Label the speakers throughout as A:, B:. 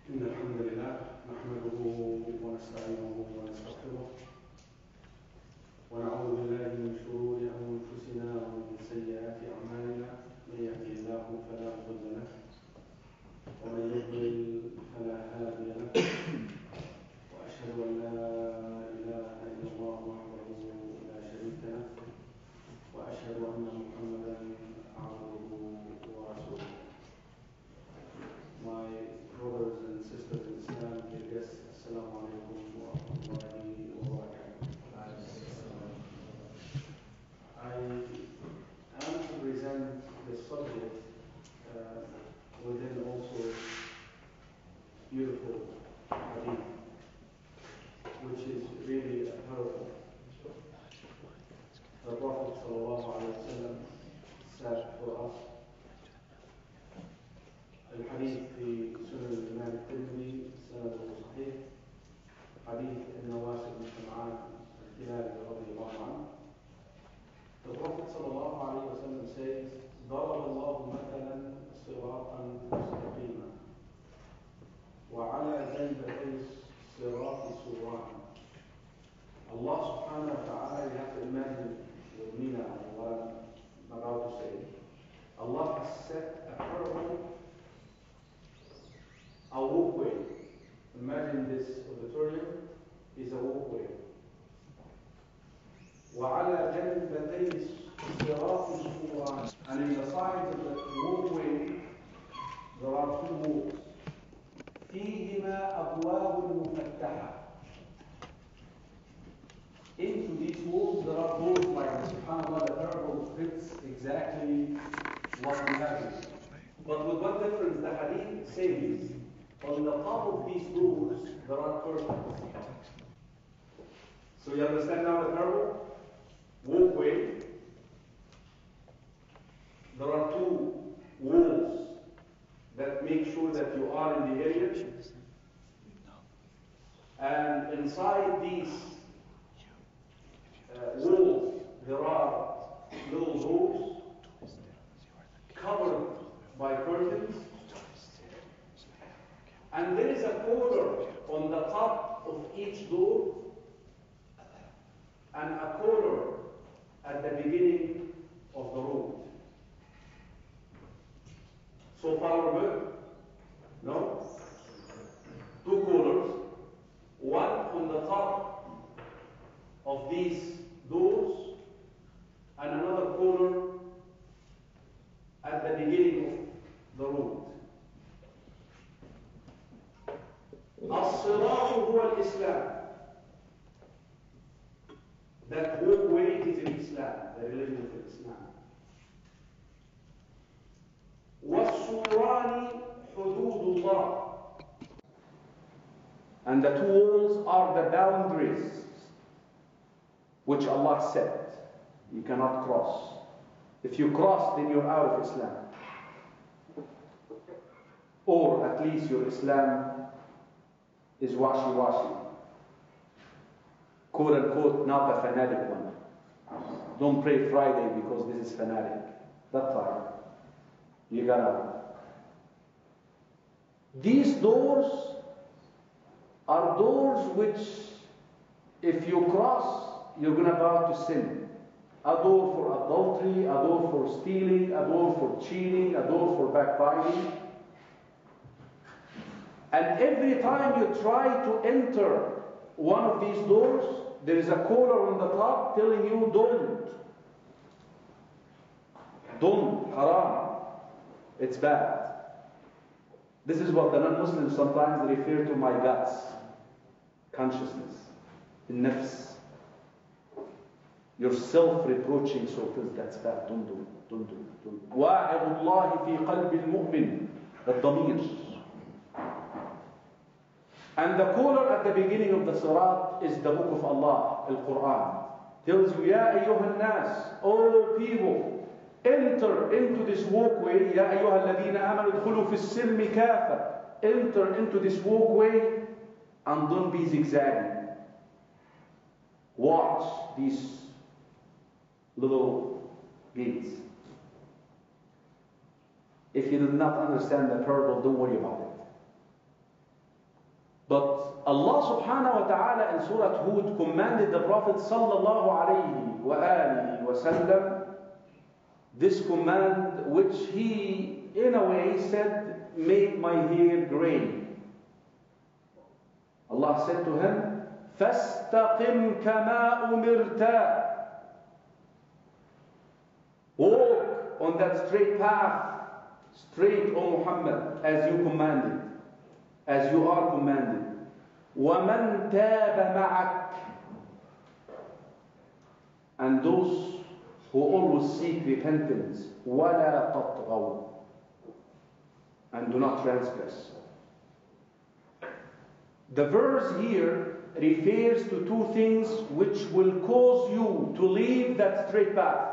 A: إن الحمد لله نحمده ونستعينه ونستغفره ونعوذ بالله من شرور أنفسنا ومن سيئات أعمالنا من يهده الله فلا مضل له ومن يضلل فلا هادي له وأشهد أن لا إله إلا الله وحده لا شريك له وأشهد أن محمدا عبده ورسوله. My brothers and sisters in Islam, dear guests, Assalamu alaikum wa rahmatullahi wa barakatuh. I am to present the subject within also beautiful hadith, which is really a parable. The Prophet ﷺ said for us, الحديث في سنن الإمام الترمذي سنده صحيح، حديث النواس بن سمعان الكلابي رضي الله عنه. The Prophet ﷺ says, ضرب الله مثلا صراطا مستقيما وعلى جنبتي الصراط سوران. Allah subhanahu wa ta'ala, you have to imagine with me now what I'm about to say. Allah has set a parable, a walkway. Imagine this auditorium is a walkway. وعلى جنبتي الصراط سوران, and in the sides of the walkway there are two walls. فيهما أبواب مفتحة. Into these walls there are doors like this. SubhanAllah, the parable fits exactly what we have here. But with what difference? The hadith says on the top of these doors there are curtains. So you understand now the parable? Walkway. There are two walls that make sure that you are in the area. And inside these walls there are little doors covered by curtains. And there is a corner on the top of each door and a corner at the beginning of the road. So far we're good? No? Two corners, one on the top of these doors and another corner at the beginning of the road. الصراط هو الإسلام. That walkway is in Islam, the religion of Islam. والسوران حدود الله. And the two walls are the boundaries which Allah set. You cannot cross. If you cross, then you're out of Islam. Or at least your Islam is washy-washy. Quote unquote, not the fanatic one. Don't pray Friday because this is fanatic. That time, you got out. These doors are doors which, if you cross, you're going about to sin. A door for adultery, a door for stealing, a door for cheating, a door for backbiting. And every time you try to enter one of these doors, there is a caller on the top telling you don't, haram, it's bad. This is what the non-Muslims sometimes refer to my guts, consciousness, nafs. You're self-reproaching, so that's bad, don't do it. واعظ الله في قلب المؤمن, الضمير. And the caller at the beginning of the Sirat is the book of Allah, Al-Quran. Tells you, Ya ayyuhan nas, all people, enter into this walkway. Ya ayyuha alladhina amanu dkhulu fi as-silmi kafa. Enter into this walkway and don't be zigzagging. Watch these little gates. If you do not understand the parable, don't worry about it.
B: But Allah subhanahu wa ta'ala in Surah Hud commanded the Prophet sallallahu alayhi wa alihi wa sallam this command which he in a way said made my hair grey. Allah said to him, فَاسْتَقِمْ كَمَا أُمِرْتَ. Walk on that straight path, straight, O Muhammad, as you commanded, as you are commanded. وَمَنْ تَابَ مَعَكَ. And those who always seek repentance, وَلَا تَطْغَوْا. And do not transgress. The verse here refers to two things which will cause you to leave that straight path.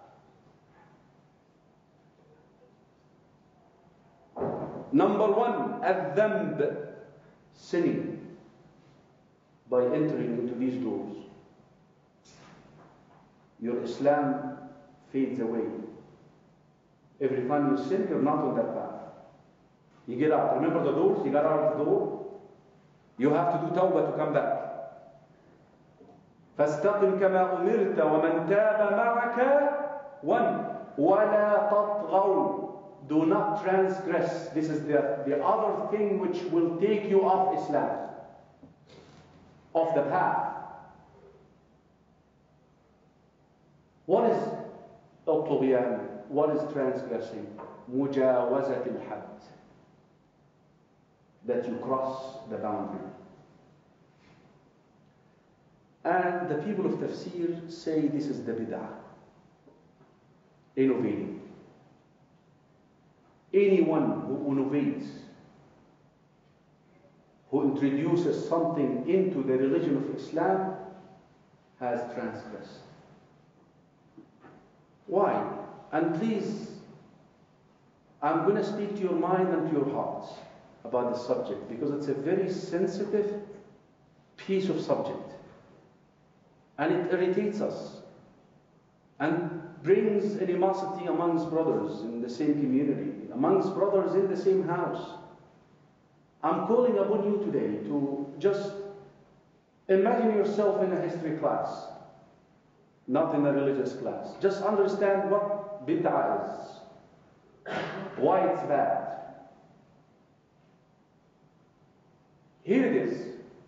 B: Number one, الذنب, sinning by entering into these doors. Your Islam fades away. Every time you sin, you're not on that path. You get out. Remember the doors? You got out of the door. You have to do tawbah to come back. فَاسْتَقِمْ كَمَا أُمِرْتَ وَمَنْ تَابَ مَعَكَ. One, وَلَا تَطْغَوْا. Do not transgress. This is the other thing which will take you off Islam, off the path. What is الطغيان? What is transgressing? مجاوزة الحد. That you cross the boundary. And the people of tafsir say this is the bid'ah, innovating. Anyone who innovates, who introduces something into the religion of Islam, has transgressed. Why? And please, I'm going to speak to your mind and to your hearts about this subject, because it's a very sensitive piece of subject. And it irritates us and brings animosity amongst brothers in the same community, amongst brothers in the same house. I'm calling upon you today to just imagine yourself in a history class, not in a religious class. Just understand what bid'ah is, why it's bad. Here it is.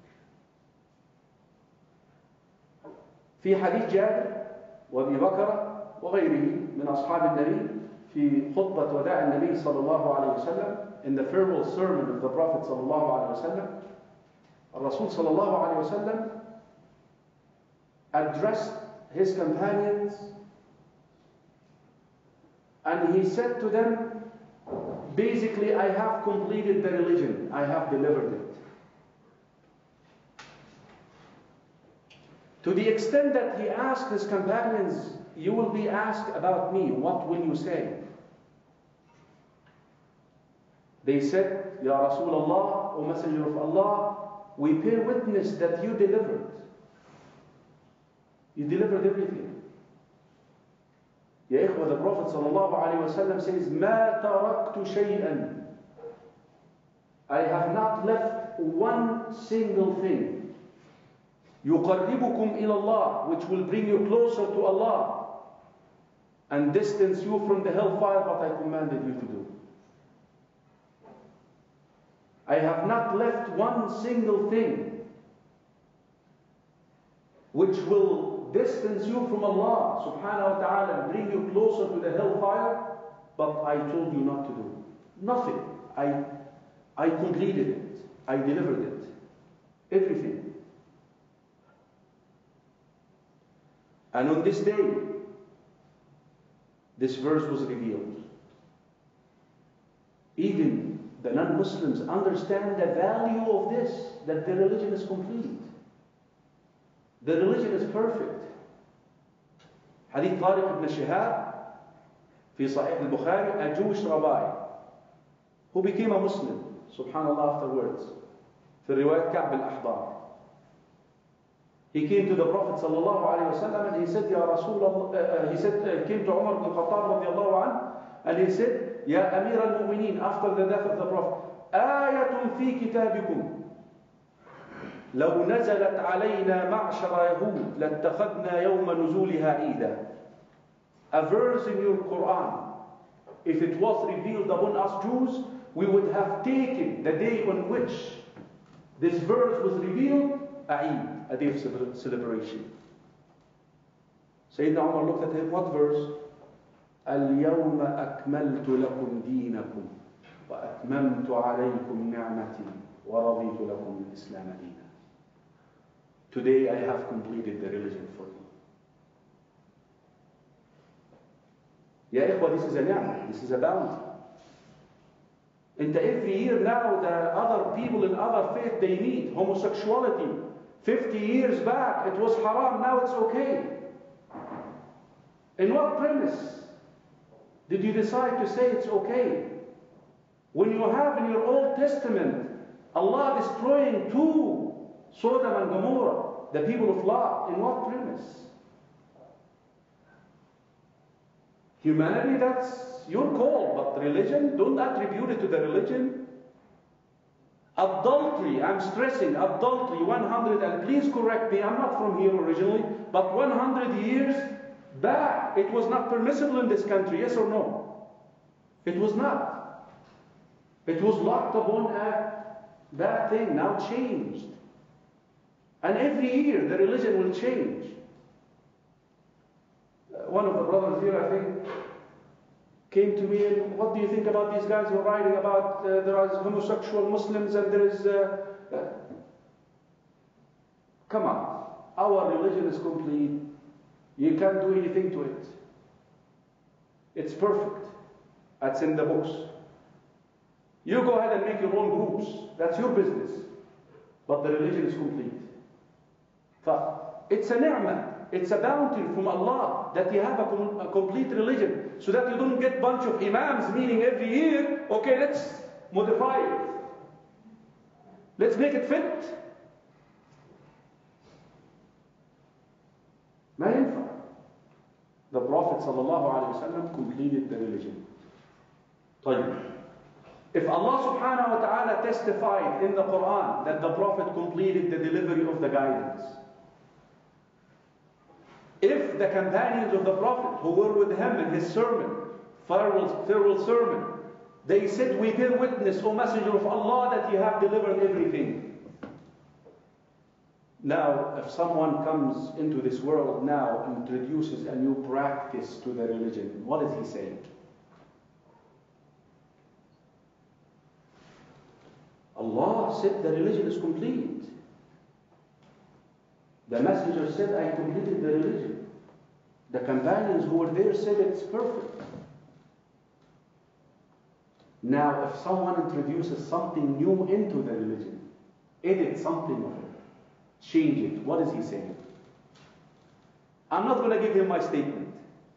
B: في حديث جابر وابي بكر وغيره من أصحاب النبي في خطبة وداع النبي صلى الله عليه وسلم, in the farewell sermon of the Prophet صلى الله عليه وسلم, الرسول صلى الله عليه وسلم addressed his companions and he said to them, basically, I have completed the religion, I have delivered it. To the extent that he asked his companions, you will be asked about me, what will you say? They said, Ya Rasulullah, O Messenger of Allah, we bear witness that you delivered. You delivered everything. Ya ikhwa, the Prophet ﷺ says, مَا تَرَكْتُ شَيْئًا. I have not left one single thing. يُقَرِّبُكُمْ إِلَى اللَّهِ, which will bring you closer to Allah and distance you from the hellfire, what I commanded you to do. I have not left one single thing which will distance you from Allah subhanahu wa ta'ala and bring you closer to the hellfire, but I told you not to do. Nothing. I completed it. I delivered it. Everything. And on this day, this verse was revealed. Even the non-Muslims understand the value of this, that the religion is complete. The religion is perfect. Hadith Tariq ibn Shihab, في Sahih al-Bukhari, a Jewish rabbi who became a Muslim, subhanallah, afterwards. في رواية كعب الأحبار. He came to the Prophet sallallahu alaihi wasallam and he said, Ya Rasulullah, he said, came to Umar ibn Khattab radiallahu anhu, and he said, Ya Amir al-Mu'mineen, after the death of the Prophet, آية في كتابكم. لو نزلت علينا معشر يهود لاتخذنا يوم نزولها عيدا. A verse in your Quran, if it was revealed upon us Jews, we would have taken the day on which this verse was revealed, Eid, a day of celebration. Sayyidina Umar looked at him, what verse? اليوم أكملت لكم دينكم وأتممت عليكم نعمتي ورضيت لكم الإسلام دينا. Today I have completed the religion for you. يا إخوة, this is a ni'mah, this is a bounty. And every year now the other people in other faith they meet. Homosexuality, 50 years back it was haram, now it's okay. In what premise did you decide to say it's okay? When you have in your Old Testament Allah destroying 2, Sodom and Gomorrah, the people of Lot, in what premise? Humanity, that's your call, but religion, don't attribute it to the religion. Adultery, I'm stressing, adultery, 100, and please correct me, I'm not from here originally, but 100 years back, it was not permissible in this country, yes or no? It was not. It was locked upon that thing, now changed. And every year the religion will change. One of the brothers here, I think, came to me and, what do you think about these guys who are writing about there are homosexual Muslims and there is... Come on, our religion is complete. You can't do anything to it. It's perfect. That's in the books. You go ahead and make your own groups. That's your business. But the religion is complete. It's a ni'mah. It's a bounty from Allah that you have a complete religion, so that you don't get a bunch of imams meeting every year, okay, let's modify it. Let's make it fit. ما ينفع. The Prophet ﷺ completed the religion. طيب. If Allah subhanahu wa ta'ala testified in the Quran that the Prophet completed the delivery of the guidance, if the companions of the Prophet who were with him in his sermon, farewell sermon, they said, we bear witness, O Messenger of Allah, that you have delivered everything. Now, if someone comes into this world now and introduces a new practice to the religion, what is he saying? Allah said the religion is complete. The messenger said, I completed the religion. The companions who were there said it's perfect. Now, if someone introduces something new into the religion, edit something of it, change it, what is he saying? I'm not going to give him my statement.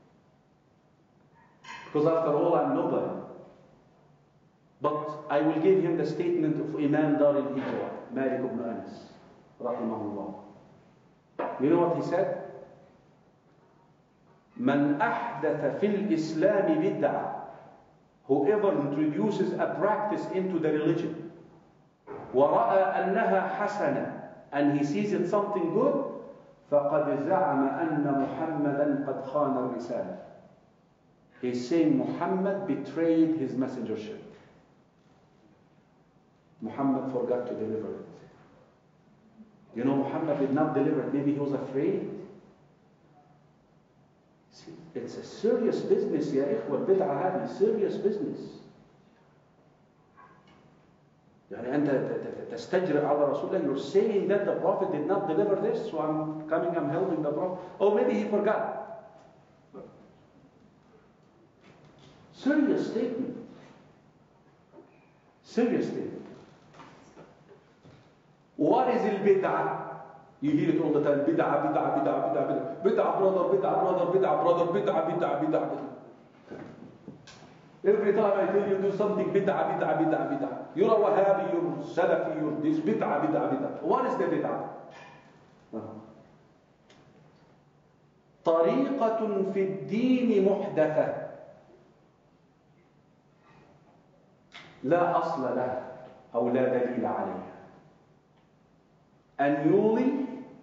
B: Because after all, I'm nobody. But I will give him the statement of Imam Dar al-Hijrah, Malik ibn Anas, rahimahullah. You know what he said? من أحدث في الإسلام بدعة. Whoever introduces a practice into the religion, ورأى أنها حسنة, and he sees it something good, فقد زعم أن محمدا قد خان الرسالة. He's saying Muhammad betrayed his messengership. Muhammad forgot to deliver it. You know, Muhammad did not deliver it. Maybe he was afraid. See, it's a serious business, يا إخوة. البدعة هذه serious business. يعني أنت تستجرئ على رسول الله. You're saying that the Prophet did not deliver this, so I'm helping the Prophet. Oh, maybe he forgot. Serious statement. Serious statement. What is al-bid'ah? You hear it all the time. Bid'ah, bid'ah, bid'ah, bid'ah, bid'ah. Bid'ah, brother, bid'ah, brother, bid'ah, brother, bid'ah, bid'ah, bid'ah, bid'ah. Every time I tell you do something, bid'ah, bid'ah, bid'ah, bid'ah. You're a Wahhabi, you're Salafi, you're this, bid'ah, bid'ah, bid'ah. What is the bid'ah? طريقة في الدين محدثة لا أصل لها أو لا دليل عليها. a newly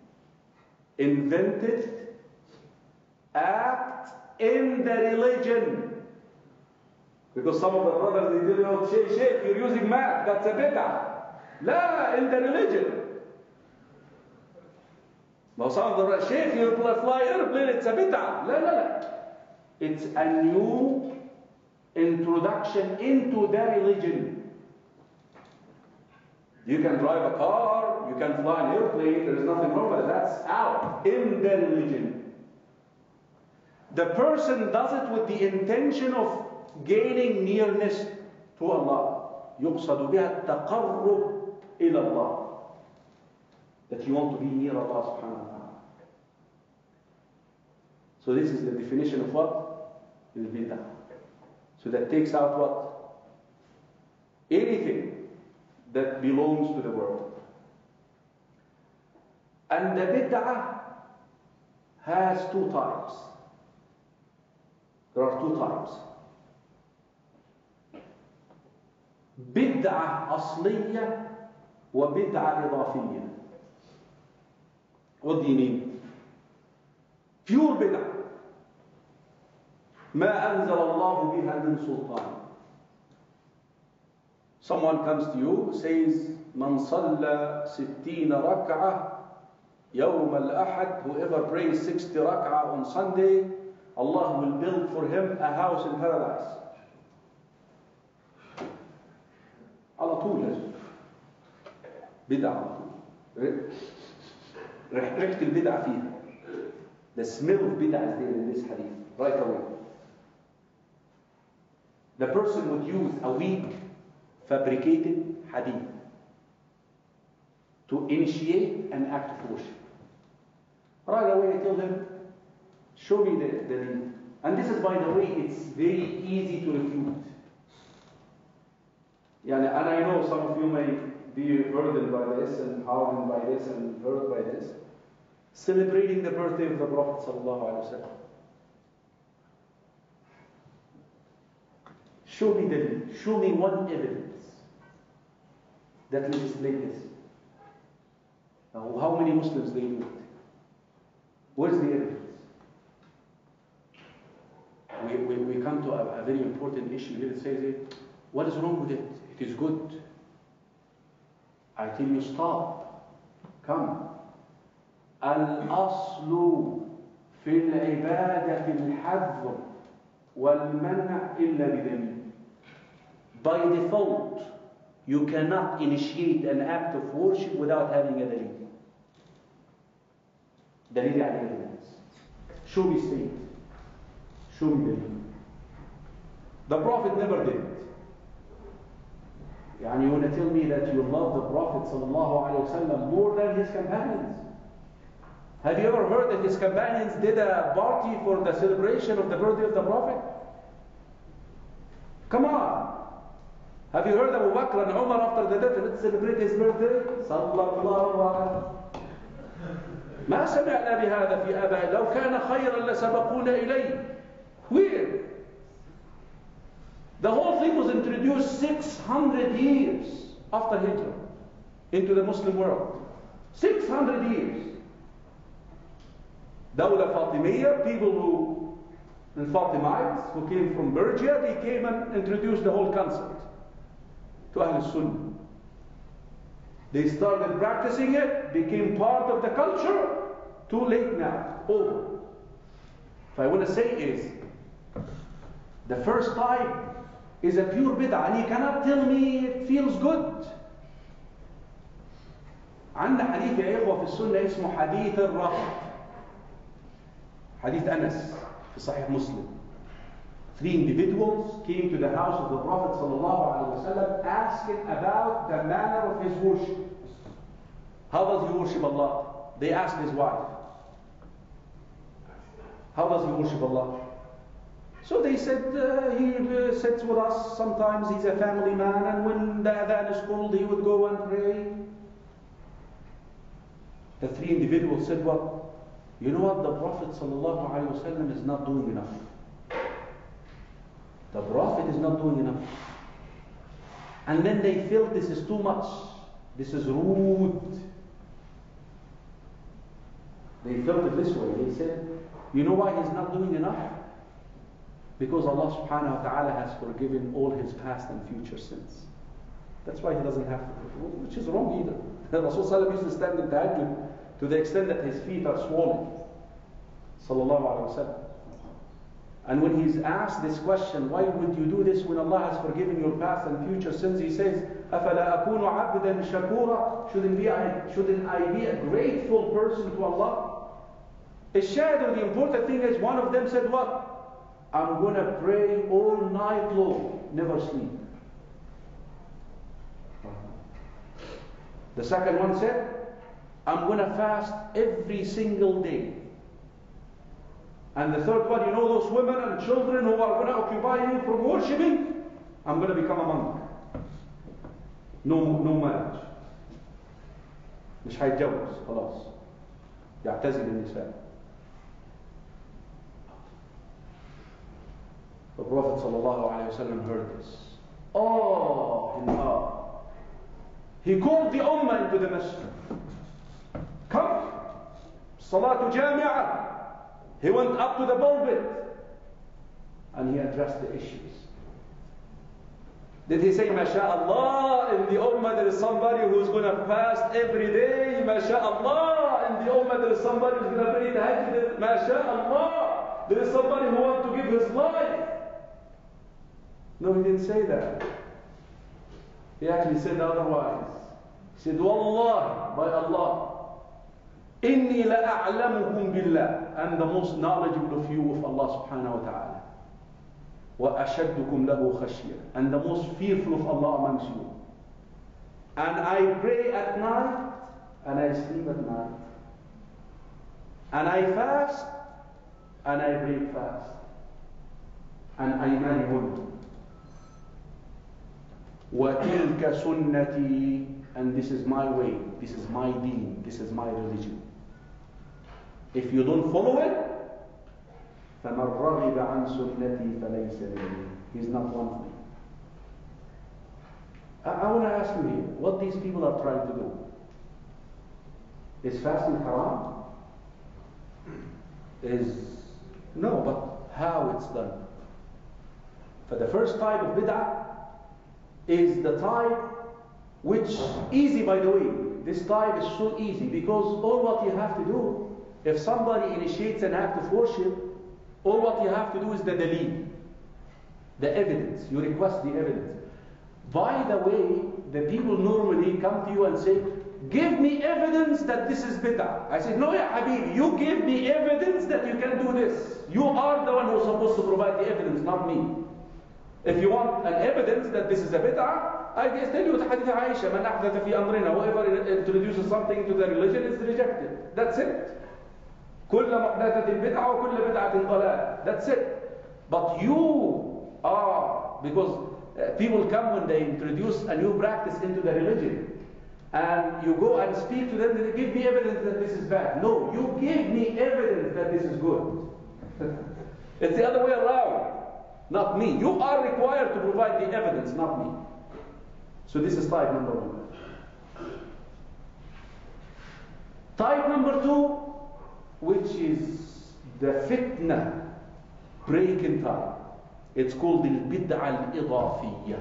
B: invented act in the religion. Because some of the brothers, they tell you, Sheikh, you're using math, that's a bid'ah. La, in the religion. Now some of the brothers, Sheikh, you fly airplane, it's a bid'ah. La, la, la. It's a new introduction into the religion. You can drive a car, you can fly an airplane, there is nothing wrong with it. That's out in the religion. The person does it with the intention of gaining nearness to Allah. يقصد بها التقرب إلى الله. That you want to be near Allah subhanahu wa ta'ala. So this is the definition of what? Al-bid'ah. So that takes out what? Anything that belongs to the world. And the bid'ah has two types. There are two types. بدعة أصلية وبدعة إضافية. What do you mean? Pure بدعة ما أنزل الله بها من سلطان. Someone comes to you, says من صلى 60 ركعة يوم الأحد, whoever prays 60 ركعة on Sunday, Allah will build for him a house in paradise. على طول لازم بدعة. ريحة البدعة فيها. The smell of bid'ah is there in this hadith right away. The person would use a weak fabricated hadith to initiate an act of worship. Right away I tell him, show me the deed. And this is, by the way, it's very easy to refute. And I know some of you may be burdened by this and hardened by this and hurt by this. Celebrating the birthday of the Prophet ﷺ. Show me one evidence that legislates this. Now, how many Muslims they do it? Where's the evidence? We come to a very important issue here that says, what is wrong with it? It is good. I tell you, stop. Come. الأصل في العبادة الحظر والمنع إلا بدليل. By default, you cannot initiate an act of worship without having a dalil. Dalil يعني evidence. Show me state. Show me dalil. The Prophet never did it. You want to tell me that you love the Prophet ﷺ more than his companions? Have you ever heard that his companions did a party for the celebration of the birthday of the Prophet? Come on. Have you heard Abu Bakr and Umar after the death, let's celebrate his birthday? Sallallahu alayhi. ما سمعنا بهذا في آبائنا لو كان خيرا لسبقونا إليه. Where? The whole thing was introduced 600 years after Hijrah into the Muslim world. 600 years. Dawla Fatimiyya, people the Fatimites who came from Persia, they came and introduced the whole concept to Ahl Sunnah. They started practicing it, became part of the culture. Too late now, over. What I want to say is, the first type is a pure bid'ah, and you cannot tell me it feels good. عندنا حديث يا إخوة في السنة اسمه حديث الرفض. حديث أنس في صحيح مسلم. 3 individuals came to the house of the Prophet ﷺ asking about the manner of his worship. How does he worship Allah? They asked his wife. How does he worship Allah? So they said, he sits with us, sometimes he's a family man, and when the adhan is called, he would go and pray. The 3 individuals said, well, you know what, the Prophet ﷺ is not doing enough. The Prophet is not doing enough. And then they felt this is too much. This is rude. They felt it this way. They said, you know why he's not doing enough? Because Allah subhanahu wa ta'ala has forgiven all his past and future sins. That's why he doesn't have to, which is wrong either. Rasul Sallallahu used to stand in tahajjud to the extent that his feet are swollen. Sallallahu alayhi wa sallam. And when he's asked this question, why would you do this when Allah has forgiven your past and future sins? He says, أَفَلَا أَكُونُ عَبْدًا شَكُورًا? Shouldn't I be a grateful person to Allah? The important thing is, one of them said what? I'm going to pray all night long, never sleep. The second one said, I'm going to fast every single day. And the third one, you know those women and children who are going to occupy you from worshipping? I'm going to become a monk. No marriage. مش هيتجوز خلاص. يعتزل النساء. The Prophet ﷺ heard this. Oh, he called the Ummah into the masjid. Come, Salatu Jami'ah. He went up to the pulpit and he addressed the issues. Did he say, MashaAllah, in the Ummah there is somebody who's going to fast every day? MashaAllah, in the Ummah there is somebody who's going to pray tahajjud? MashaAllah, there is somebody who wants to give his life. No, he didn't say that. He actually said otherwise. He said, Wallah, by Allah, Inni la'a'lamukum billah. I'm the most knowledgeable of you of Allah subhanahu wa ta'ala. وَأَشَدُّكُمْ لَهُ خَشْيَةً. And the most fearful of Allah amongst you. And I pray at night, and I sleep at night. And I fast, and I break fast. And I marry women. وَتِلْكَ سُنَّتِي. And this is my way, this is my deen, this is my religion. If you don't follow it, فَمَنْ رَغِبَ عَنْ سُنَّتِي فَلَيْسَ مِنِّي. He's not one of me. I want to ask you here, what these people are trying to do. Is fasting haram? No, but how it's done. For the first type of bid'ah is the type which, easy by the way, this type is so easy because all what you have to do, if somebody initiates an act of worship, all what you have to do is the dalil, the evidence. You request the evidence. By the way, the people normally come to you and say, give me evidence that this is bid'ah. I said, no, ya Habib, you give me evidence that you can do this. You are the one who's supposed to provide the evidence, not me. If you want an evidence that this is a bid'ah, I just tell you the hadith of Aisha, man ahdatha fi amrina, whoever introduces something to the religion is rejected. That's it. كل محدثة بدعة وكل بدعة ضلال. That's it. But you are, because people come when they introduce a new practice into the religion, and you go and speak to them, they give me evidence that this is bad. No, you give me evidence that this is good. It's the other way around. Not me. You are required to provide the evidence, not me. So this is type number one. Type number two, which is the fitna breaking type. It's called the bid'ah al-idafiyya.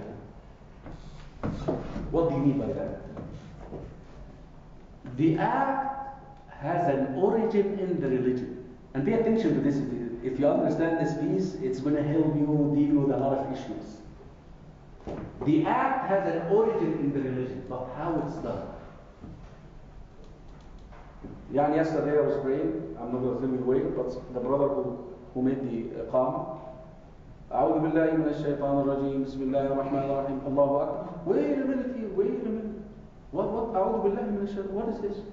B: What do you mean by that? The act has an origin in the religion. And pay attention to this. If you understand this piece, it's going to help you deal with a lot of issues. The act has an origin in the religion, but how it's done. Yesterday I was praying, I'm not going to tell you the way, but the brother who made the iqamah, أعوذ بالله من الشيطان الرجيم بسم الله الرحمن الرحيم الله أكبر. Wait a minute here, wait a minute. What? أعوذ بالله من الشيطان. What is this?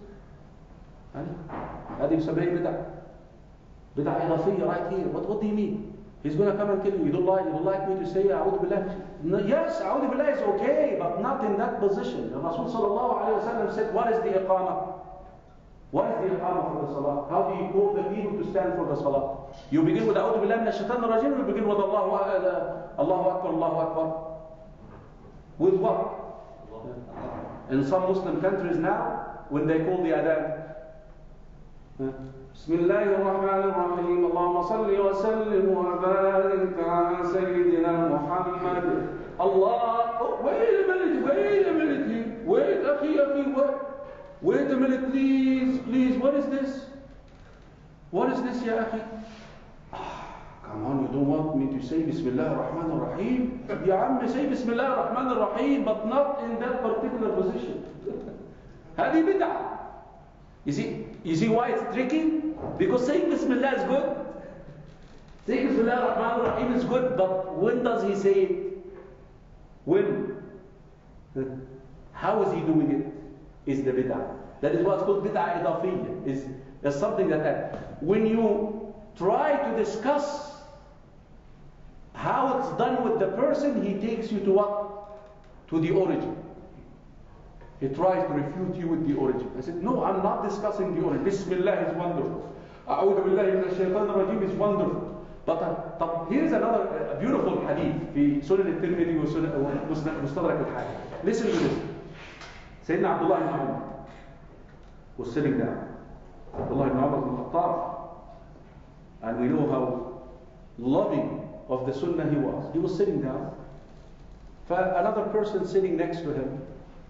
B: هذه بسبب بدعة. بدعة إضافية right here. What do you mean? He's going to come and kill you. You don't like me to say أعوذ بالله? No, yes, أعوذ بالله is okay, but not in that position. The Rasul sallallahu alayhi wa sallam said, what is the iqamah? What is the iqamah for the salah? How do you call the people to stand for the salah? You begin with أعوذ بالله من الشيطان الرجيم, you begin with Allahu Akbar, Allahu Akbar. With what? In some Muslim countries now, when they call the adhan, بسم الله الرحمن الرحيم اللهم صل وسلم وبارك على سيدنا محمد الله. Oh, wait a minute, wait, أخي, wait a minute, please, what is this? What is this, يا أخي? Come on, you don't want me to say Bismillah ar-Rahman ar-Rahim? Ya Ammi, say Bismillah ar-Rahman ar-Rahim, but not in that particular position. هذه بدعة. You see why it's tricky? Because saying Bismillah is good. Saying Bismillah ar-Rahman ar-Rahim is good, but when does he say it? When? How is he doing it? Is the bid'ah. That is what's called bid'ah idafiyya. Is something that when you try to discuss how it's done with the person, he takes you to what? To the origin. He tries to refute you with the origin. I said, no, I'm not discussing the origin. Bismillah is wonderful. A'udhu billahi minash shaitan rajim is wonderful. But here's another beautiful hadith في سنن الترمذي ومستدرك الحاكم. Listen to this. Sayyidina Abdullah ibn Umar was sitting down. Abdullah ibn Umar ibn Khattab. And we know how loving of the sunnah he was. He was sitting down. Another person sitting next to him.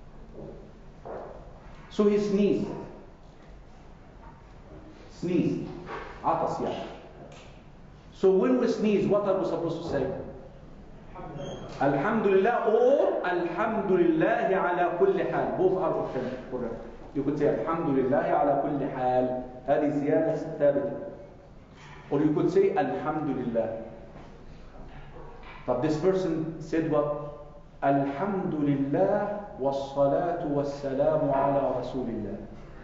B: So he sneezed. عطس يعني. So when we sneeze, what are we supposed to say? Alhamdulillah or Alhamdulillah ala kulli hal. Both are correct. You could say Alhamdulillah ala kulli hal. هذه زيادة ثابتة. Or you could say Alhamdulillah. But this person said what? Alhamdulillah wassalatu wassalamu ala rasulillah.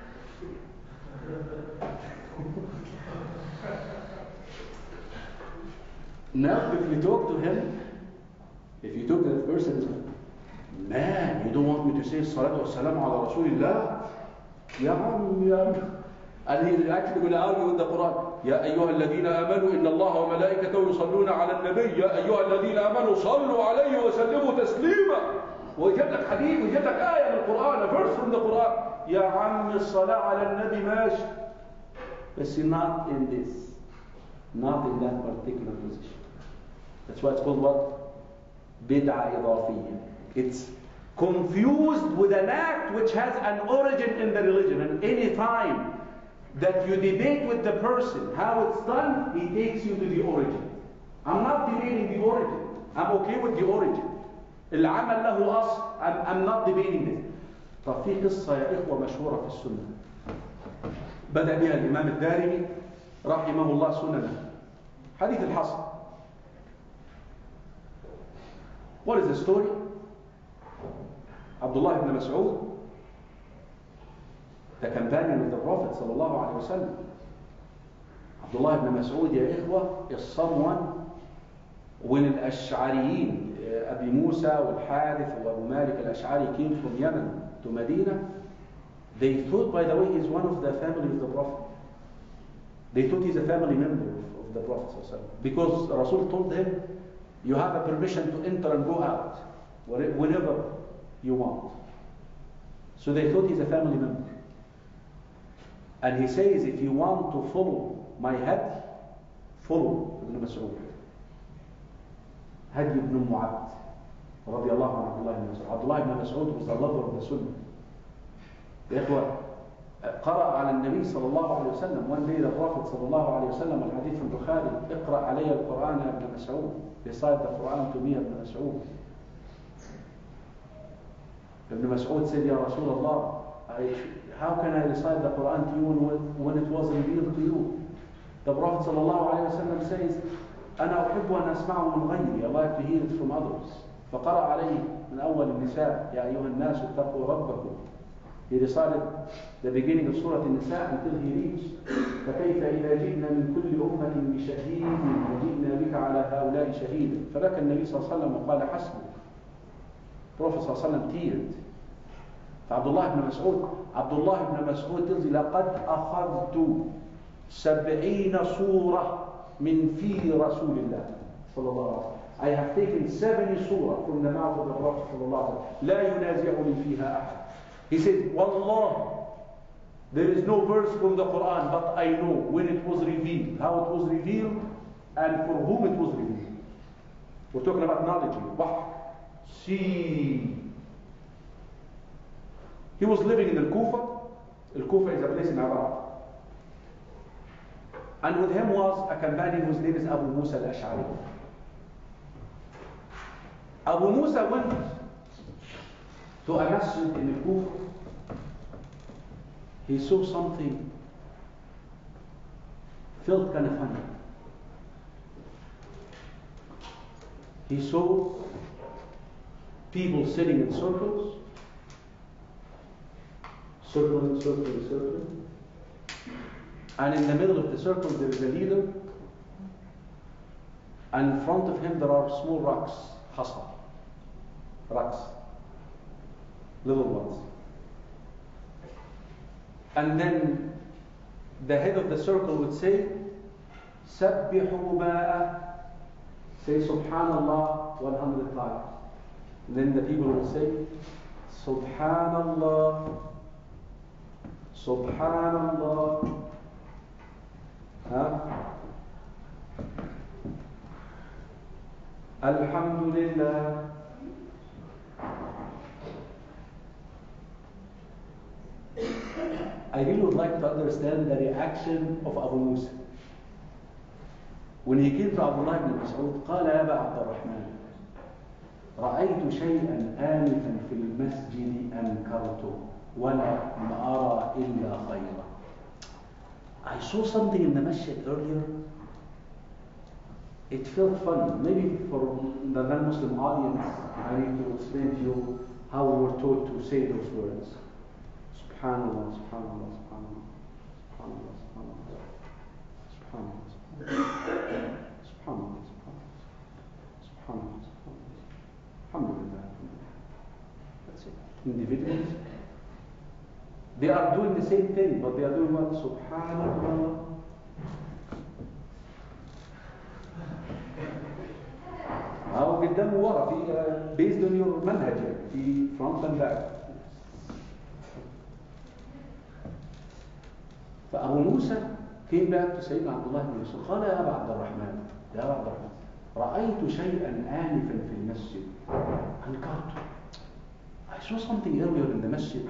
B: Now, if you talk to him, if you talk to that person, man, you don't want me to say salatu wassalamu ala rasulillah? Ya Am. And he's actually going to argue with the Quran. يا أيها الذين آمنوا إن الله وملائكته يصلون على النبي يا أيها الذين آمنوا صلوا عليه وسلموا تسليما. ويجيب لك حديث ويجيب لك آية من القرآن, a verse from the Quran. يا عم الصلاة على النبي ماشي. But not in this. Not in that particular position. That's why it's called what? Bid'ah idafiyya. It's confused with an act which has an origin in the religion. And any time that you debate with the person how it's done, he takes you to the origin. I'm not debating the origin. I'm okay with the origin. العمل له أصل. I'm not debating this. طب في قصة يا إخوة مشهورة في السنة. بدأ بها الإمام الدارمي رحمه الله سننه. حديث الحصى. What is the story? Abdullah ibn Mas'ud, the companion of the Prophet sallallahu alaihi wasallam. Abdullah ibn Mas'ud, ya ikhwah, is someone when al-Ash'ariyin, Abi Musa wal-Harith wa Abu Malik al-Ash'ari came from Yemen to Medina, they thought, by the way, he's one of the family of the Prophet. They thought he's a family member of the Prophet sallallahu alaihi wasallam, because Rasul told him, you have a permission to enter and go out whenever you want. So they thought he's a family member. And he says, if you want to follow my head, follow Ibn Mas'ud. Hadi ibn Mu'ad, radiallahu anhu, Abdullah ibn Mas'ud. Abdullah ibn Mas'ud was the lover of the Sunnah. يا إخوة, قرأ على النبي صلى الله عليه وسلم. One day the Prophet صلى الله عليه وسلم, الحديث from Bukhari, اقرأ علي القرآن يا ابن مسعود. Recite the Quran to me, Ibn Mas'ud. Ibn Mas'ud said, Ya Rasulullah, how can I recite the Quran to you when it was revealed to you? The Prophet صلى الله عليه وسلم says, أنا أحب أن أسمعه من غيري. I like to hear it from others. فقرأ عليه من أول النساء يا أيها الناس اتقوا ربكم. He recited the beginning of Surah An-Nisa until he reached فكيف إذا جئنا من كل أمة بشهيد وجئنا بك على هؤلاء شهيدا. فبكى النبي صلى الله عليه وسلم وقال حسبك. Prophet صلى الله عليه وسلم teared. فعبد الله بن مسعود tells لقد أخذت 70 سورة من في رسول الله صلى الله عليه وسلم. I have taken 70 surah from the mouth of the Prophet صلى الله عليه وسلم. لا ينازعني فيها أحد. He said, Wallah, There is no verse from the Quran, but I know when it was revealed, how it was revealed, and for whom it was revealed. We're talking about knowledge here. Wahy. See. He was living in Al-Kufa. Al-Kufa is a place in Iraq. And with him was a companion whose name is Abu Musa al-Ash'ari. Abu Musa went to a masjid in Al-Kufa. He saw something, felt kind of funny. He saw people sitting in circles, circle. And in the middle of the circle there is a leader. And in front of him there are small rocks, rocks, little ones. And then the head of the circle would say, Sabbihu ma'a, say Subhanallah 100 times. And then the people will say, Subhanallah, Subhanallah. Alhamdulillah. I really would like to understand the reaction of Abu Musa. When he came to Abdullah ibn Mas'ud, قال يا أبا عبد الرحمن رأيت شيئا آنفا في المسجد أنكرته ولم أرى إلا خيرا. I saw something in the masjid earlier. It felt funny. Maybe for the non-Muslim audience, I need to explain to you how we were taught to say those words. Subhanallah, Subhanallah, Subhanallah, Subhanallah, Subhanallah, Subhanallah, Subhanallah, Subhanallah, Subhanallah, Alhamdulillah. That's it. Individuals, they are doing the same thing, but they are doing what? Subhanallah. أو قدام وورا في based on your منهج في front and back. فأبو موسى came back to سيدنا عبد الله بن مسعود قال يا أبا عبد الرحمن يا أبا عبد الرحمن رأيت شيئا آنفا في المسجد أنكرته. I saw something earlier in the masjid.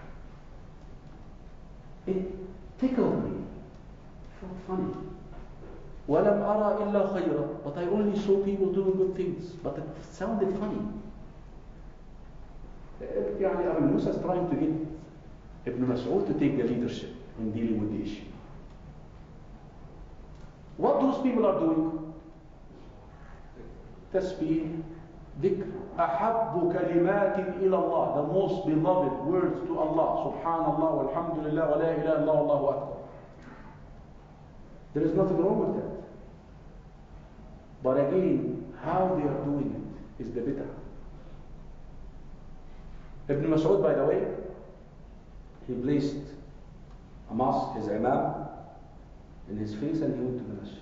B: It tickled me. It felt funny. وَلَمْ أَرَى إِلَّا خَيْرًا. But I only saw people doing good things. But it sounded funny. يعني Abu Musa is trying to get Ibn Mas'ud to take the leadership in dealing with the issue. What those people are doing? Tasbih, dhikr, أحب كلمات إلى الله, the most beloved words to Allah. Subhanallah, walhamdulillah, wa la ilaha illallah, Allahu akbar. There is nothing wrong with that. But again, how they are doing it is the bid'ah. Ibn Mas'ud, by the way, he placed a mask, his imam, in his face and he went to the masjid.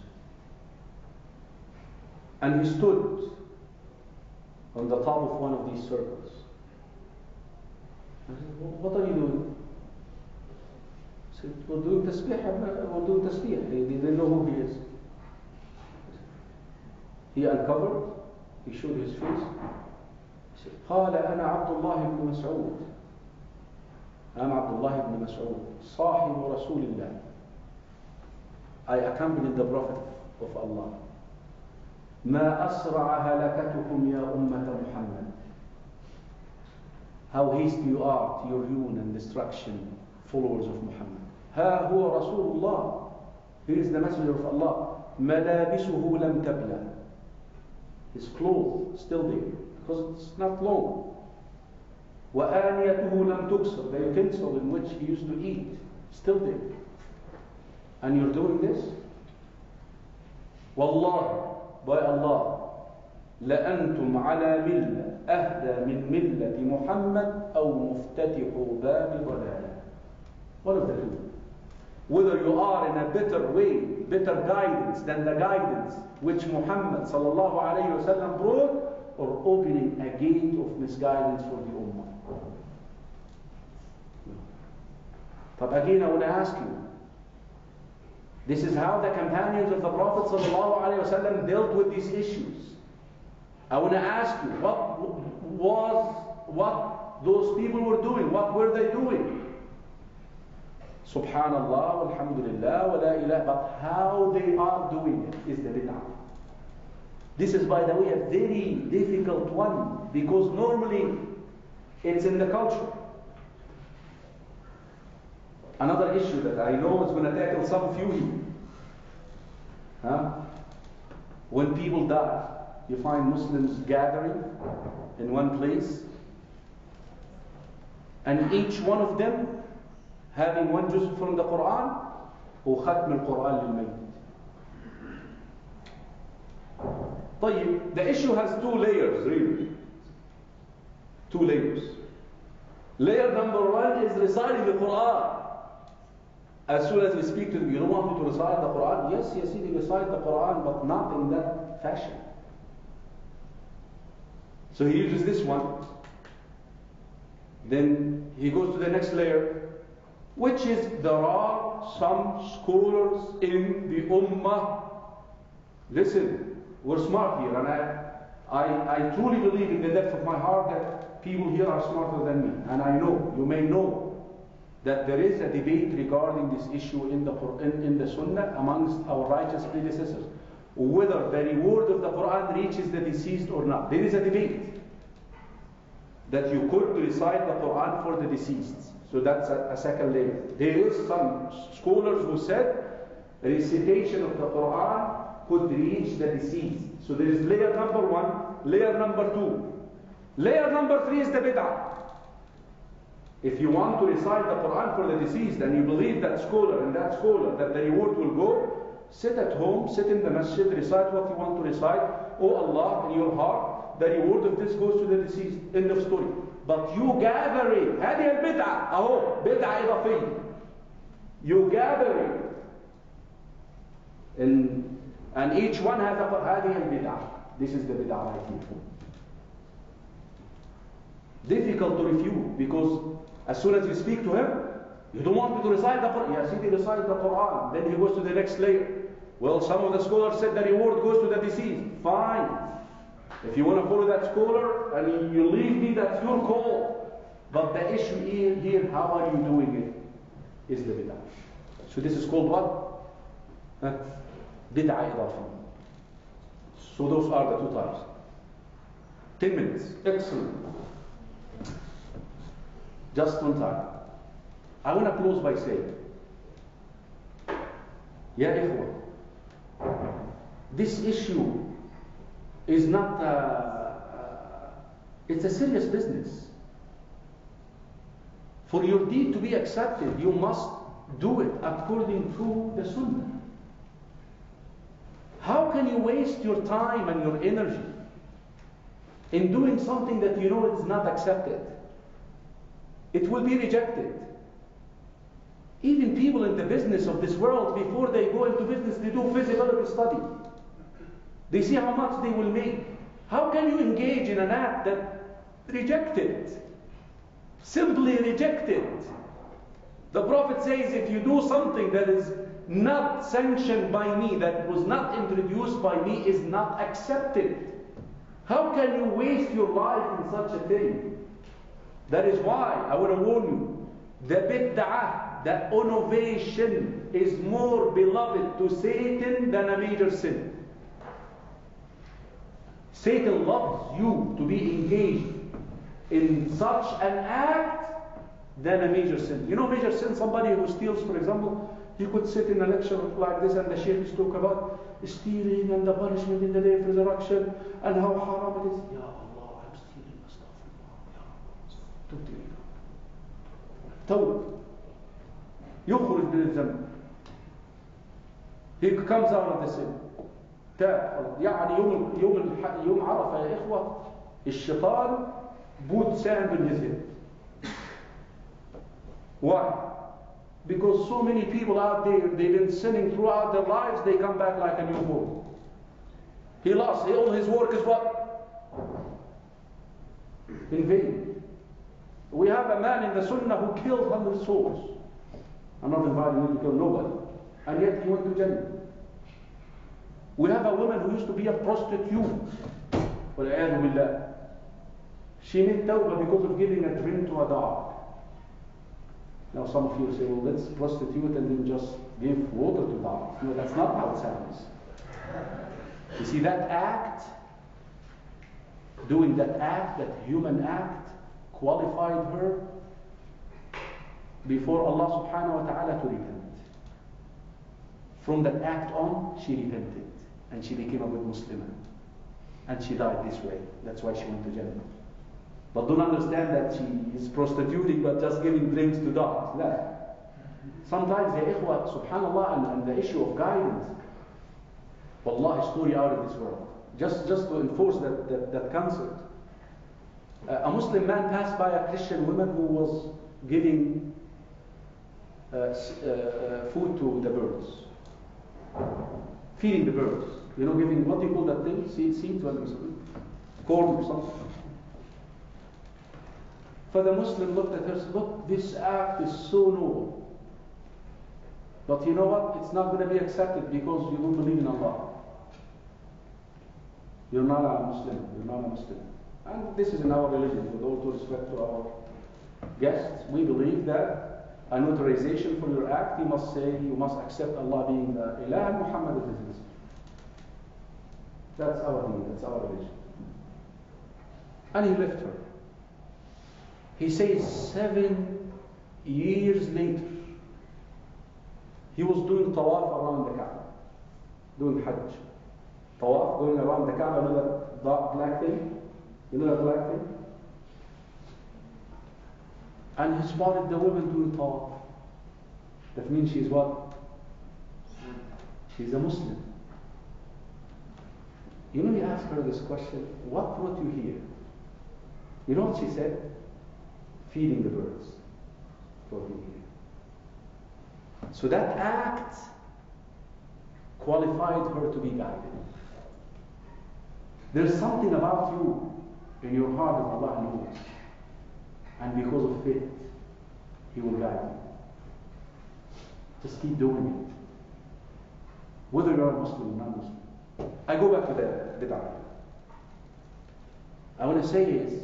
B: And he stood on the top of one of these circles. I said, what are you doing? He said, we're doing tasbih. They didn't know who he is. He uncovered, he showed his face. He said, قال أنا عبد الله بن مسعود. I'm Abdullah ibn Mas'ud, صاحب رسول الله. I accompanied the Prophet of Allah. ما أسرع هلكتكم يا أمة محمد. How hasty you are to your ruin and destruction, followers of Muhammad. ها هو رسول الله. He is the messenger of Allah. ملابسه لم تبلى. His clothes still there because it's not long. وآنيته لم تكسر. The utensil in which he used to eat still there. And you're doing this? والله, by Allah, لأنتم على ملة أهدى من ملة محمد أو مفتتح باب ضلالة. One of the two. Whether you are in a better way, better guidance than the guidance which Muhammad sallallahu alayhi wa sallam brought, or opening a gate of misguidance for the ummah. But again, I want to ask you, this is how the companions of the Prophet ﷺ dealt with these issues. I want to ask you, what those people were doing? What were they doing? Subhanallah, walhamdulillah, wa la ilaha. But how they are doing it is the bid'ah. This is, by the way, a very difficult one, because normally it's in the culture. Another issue that I know is going to tackle some of you here. When people die, you find Muslims gathering in one place, and each one of them having one juz from the Quran, or khatm al-Quran lil-mayyit. طيب, the issue has two layers, really. Two layers. Layer number one is reciting the Quran. As soon as we speak to them, you don't want me to recite the Quran? Yes, yes, you recite the Quran, but not in that fashion. So he uses this one. Then he goes to the next layer, which is there are some scholars in the Ummah. Listen, we're smart here, and I truly believe in the depth of my heart that people here are smarter than me. And I know, you may know, that there is a debate regarding this issue in the Sunnah amongst our righteous predecessors, whether the reward of the Quran reaches the deceased or not. There is a debate that you could recite the Quran for the deceased. So that's a second layer. There is some scholars who said recitation of the Quran could reach the deceased. So there is layer number one, layer number two. Layer number three is the bid'ah. If you want to recite the Quran for the deceased and you believe that scholar and that scholar that the reward will go, sit at home, sit in the masjid, recite what you want to recite. Oh Allah, in your heart, the reward of this goes to the deceased. End of story. But you gathering, هذه البدعة, أهو بدعة إضافية. You gathering, and each one has a هذه البدعة. This is the bid'ah right here. Difficult to refute, because as soon as you speak to him, you don't want me to recite the Quran. Yes, he recite the Quran. Then he goes to the next layer. Well, some of the scholars said the reward goes to the deceased. Fine. If you want to follow that scholar and you leave me, that's your call. But the issue here, how are you doing it, is the bid'ah. So this is called what? Bid'ah idafi. So those are the two types. 10 minutes. Excellent. Just one time. I want to close by saying, Ya ikhwan, this issue is not, it's a serious business. For your deed to be accepted, you must do it according to the Sunnah. How can you waste your time and your energy in doing something that you know is not accepted? It will be rejected. Even people in the business of this world, before they go into business, they do feasibility study. They see how much they will make. How can you engage in an act that rejected? Simply rejected. The Prophet says, if you do something that is not sanctioned by me, that was not introduced by me, is not accepted. How can you waste your life in such a thing? That is why I want to warn you, the bid'ah, the innovation is more beloved to Satan than a major sin. Satan loves you to be engaged in such an act than a major sin. You know major sin, somebody who steals, for example, he could sit in a lecture like this and the Shaykh talk about stealing and the punishment in the day of resurrection and how haram it is. Ya Allah, I'm stealing, astaghfirullah. Ya Allah, توب يخرج من الذنب. He comes out of the sin. تاب. يعني يوم عرفة يا إخوة الشيطان put sand in his head. Why? Because so many people out there, they've been sinning throughout their lives, they come back like a newborn. He lost, all his work is what? In vain. We have a man in the Sunnah who killed 100 souls. I'm not inviting you to kill nobody. And yet he went to Jannah. We have a woman who used to be a prostitute. وَالْعِيَاذُ بِاللَّهِ. She made tawbah because of giving a drink to a dog. Now some of you say, well, let's prostitute and then just give water to dogs. No, that's not how it sounds. You see, that act, doing that act, that human act, qualified her before Allah subhanahu wa ta'ala to repent. From that act on, she repented and she became a good Muslim. And she died this way. That's why she went to Jannah. But don't understand that she is prostituting but just giving drinks to dogs. No. Sometimes the ikhwa, subhanallah, and the issue of guidance, wallahi, story out of this world. Just to enforce that concept. A Muslim man passed by a Christian woman who was giving food to the birds. Feeding the birds. You know, giving, what do you call that thing? Seeds? Corn or something. For the Muslim looked at her and said, look, this act is so noble. But you know what? It's not going to be accepted because you don't believe in Allah. You're not a Muslim. You're not a Muslim. And this is in our religion. With all due respect to our guests, we believe that an authorization for your act, you must say, you must accept Allah being the Ilah and Muhammad is His Messenger. That's our deen, that's our religion. And he left her. He says 7 years later, he was doing tawaf around the Kaaba, doing Hajj. Tawaf, going around the Kaaba, you know that dark black thing? You know that black thing? And he spotted the woman doing tawaf. That means she's what? She's a Muslim. You know, he asked her this question, what brought you here? You know what she said? Feeding the birds brought me here. So that act qualified her to be guided. There's something about you in your heart that Allah knows. And because of it, He will guide you. Just keep doing it. Whether you're a Muslim or not Muslim. I go back to the bid'ah. I want to say is,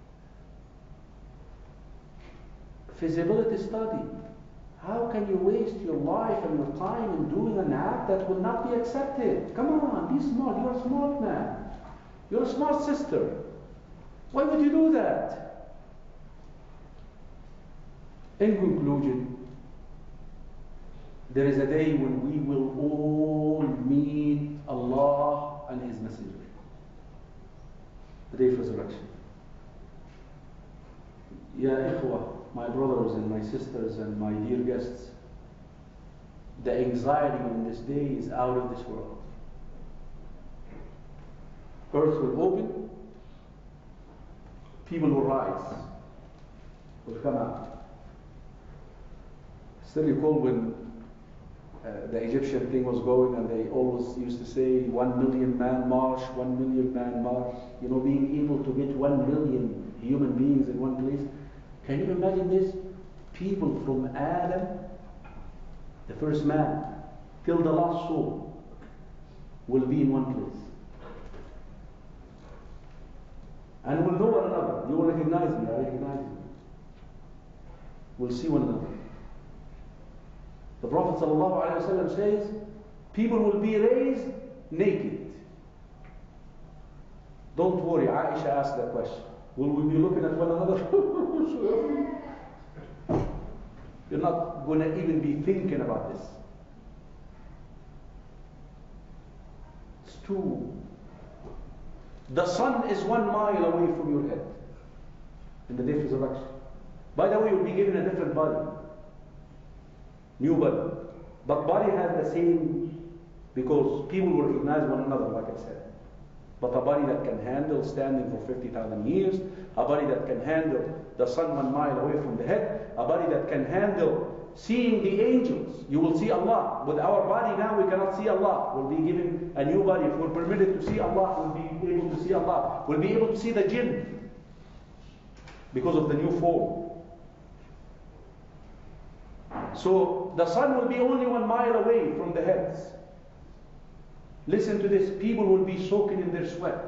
B: feasibility study. How can you waste your life and your time in doing an act that will not be accepted? Come on, be smart. You're a smart man. You're a smart sister. Why would you do that? In conclusion, there is a day when we will all meet Allah and His Messenger. The day of resurrection. Ya ikhwah, my brothers and my sisters and my dear guests, the anxiety on this day is out of this world. Earth will open, people will rise, will come out. Still recall when the Egyptian thing was going and they always used to say 1 million man march, 1 million man march. You know, being able to get 1 million human beings in one place. Can you imagine this? People from Adam, the first man, till the last soul, will be in one place. And we'll know one another. You will recognize me, I recognize you. We'll see one another. The Prophet ﷺ says, people will be raised naked. Don't worry, Aisha asked that question. Will we be looking at one another? You're not going to even be thinking about this. It's true. The sun is 1 mile away from your head in the day of resurrection. By the way, you'll be given a different body. New body. But body has the same, because people will recognize one another, like I said. But a body that can handle standing for 50,000 years, a body that can handle the sun 1 mile away from the head, a body that can handle seeing the angels. You will see Allah. With our body now, we cannot see Allah. We'll be given a new body. If we're permitted to see Allah, we'll be able to see Allah. We'll be able to see the jinn because of the new form. So the sun will be only 1 mile away from the heads. Listen to this. People will be soaking in their sweat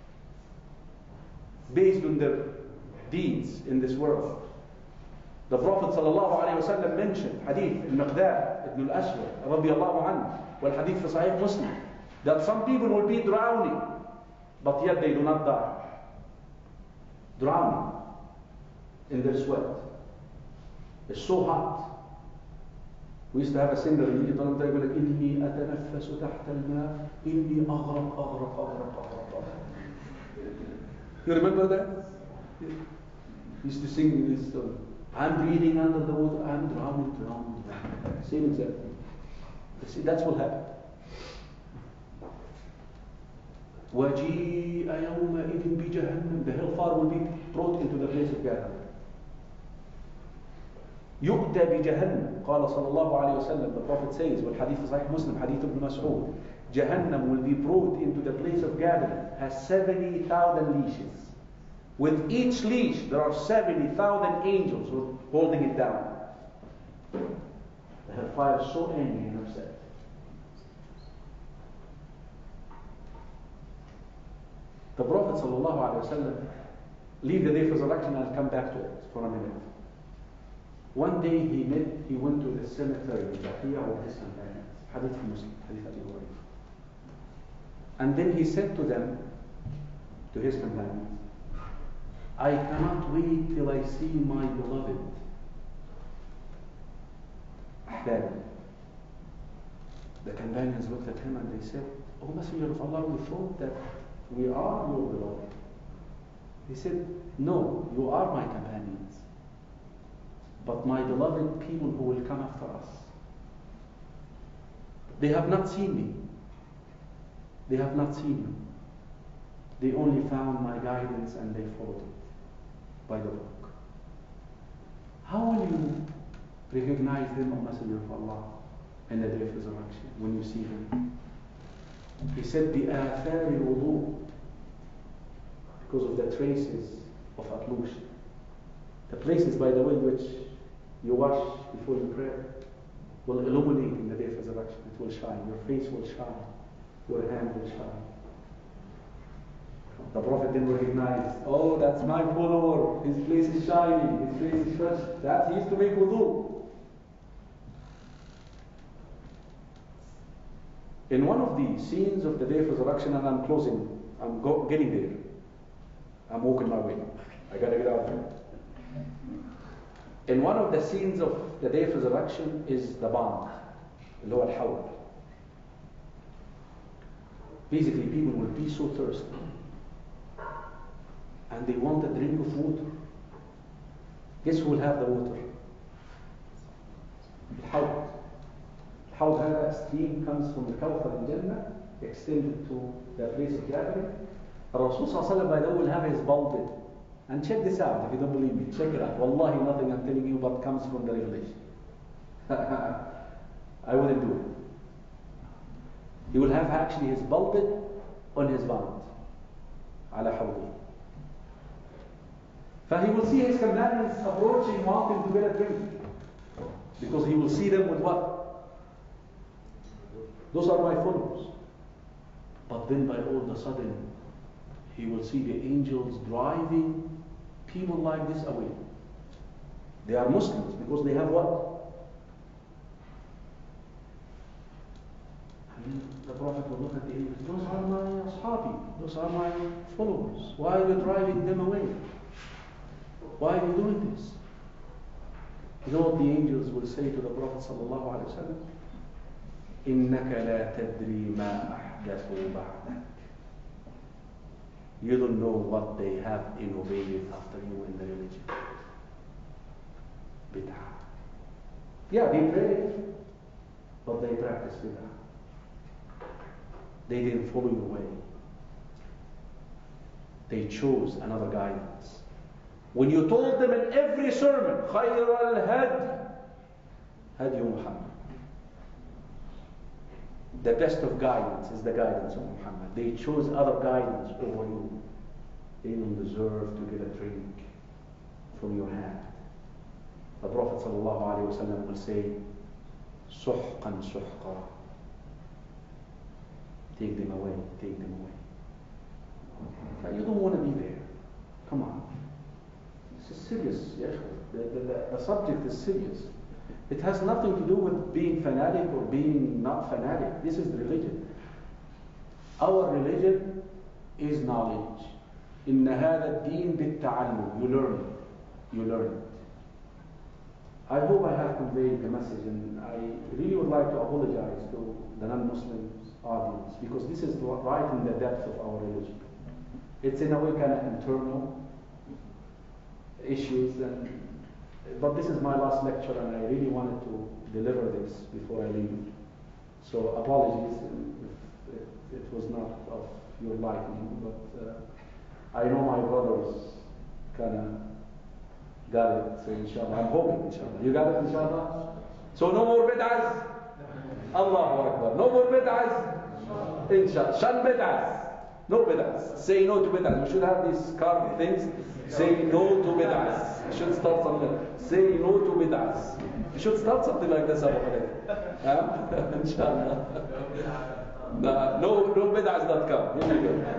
B: based on their deeds in this world. The Prophet ﷺ mentioned hadith al-Miqdad ibn al-Aswad radiyallahu anhu, wal hadith fi Sahih Muslim, that some people will be drowning, but yet they do not die. Drowning in their sweat. It's so hot. We used to have a singer in Egypt, يقول لك إني أتنفس تحت الماء إني أغرق أغرق أغرق أغرق. You remember that? He used to sing this song. I'm breathing under the water, I'm drowning, drowning. Same exactly. See, that's what happened. وَجِيءَ يَوْمَئِذٍ بِجَهَنَّمَ. The hellfire will be brought into the place of gathering. يُؤْتَى بِجَهَنَّمَ. قال صلى الله عليه وسلم, the Prophet says, والحديث صحيح Muslim, hadith ibn Mas'ud, Jahannam will be brought into the place of gathering, has 70,000 leashes. With each leash, there are 70,000 angels holding it down. The hellfire is so angry and upset. The Prophet ﷺ, leave the day of resurrection and I'll come back to it for a minute. One day he went to the cemetery with his companions. Hadith Muslim, Hadith Abi Hurairah. And then he said to them, to his companions, I cannot wait till I see my beloved. Ahbab. The companions looked at him and they said, O Messenger of Allah, we thought that we are your beloved. He said, no, you are my companions, but my beloved people who will come after us. They have not seen me. They have not seen you. They only found my guidance and they followed it by the book. How will you recognize them, O Messenger of Allah, in the day of resurrection when you see them? He said, بِآثَارِ الْوُضُوءِ, because of the traces of ablution. The places, by the way, which you wash before you pray will illuminate in the day of resurrection. It will shine. Your face will shine. Your hand will shine. The Prophet didn't recognize, oh, that's my follower. His place is shining. His face is fresh. That he used to make wudu. In one of the scenes of the day of resurrection, and I'm closing, getting there. I'm walking my way. I gotta get out of here. In one of the scenes of the day of resurrection is the bond, اللي هو الحوض. Basically, people will be so thirsty and they want a drink of water. Guess who will have the water? الحوض. الحوض هذا stream comes from the Kawthar in Jannah, extended to the place of gathering. Rasul sallallahu alaihi wasallam, by the way, will have his bulbed. And check this out if you don't believe me. Check it out. Wallahi, nothing I'm telling you but comes from the revelation. I wouldn't do it. He will have actually his bulbed on his band. على حوضه. He will see his companions approaching, wanting to get a drink. Because he will see them with what? Those are my followers. But then by all of a sudden, he will see the angels driving people like this away. They are Muslims because they have what? And the Prophet will look at the angels. Those are my ashabi. Those are my followers. Why are you driving them away? Why are you doing this? You know what the angels will say to the Prophet sallallahu alaihi wasallam? إِنَّكَ لَا تَدْرِي مَا أَحْدَثُوا بَعْدَكَ. You don't know what they have innovated after you in the religion. Bid'ah. Yeah, they pray, but they practice bid'ah. They didn't follow your way. They chose another guidance. When you told them in every sermon, خَيْرَ الْهَدْيِ هَدْيُ Muhammad. The best of guidance is the guidance of Muhammad. They chose other guidance over you. They don't deserve to get a drink from your hand. the Prophet ﷺ will say, "Suhqan suhqa." Take them away, take them away. But you don't want to be there. Come on. This is serious. The subject is serious. It has nothing to do with being fanatic or being not fanatic. This is the religion. Our religion is knowledge. إن هذا الدين بالتعلم. You learn it. You learn it. I hope I have conveyed the message, and I really would like to apologize to the non-Muslim audience, because this is right in the depth of our religion. It's in a way kind of internal issues, but this is my last lecture, and I really wanted to deliver this before I leave. So apologies if it was not of your liking, but I know my brothers kind of got it, so inshallah, I'm hoping inshallah. You got it inshallah? So no more bid'ahs? Allahu Akbar. No more bid'ahs? Inshallah. Shun bid'ahs. No bid'ahs. Say no to bid'ahs. We should have these carved things. Say no to bid'ahs. We should start something. Say no to bid'ahs. We should start something like this, Abu Khalid. Inshallah. No bid'ahs.com. Here we go.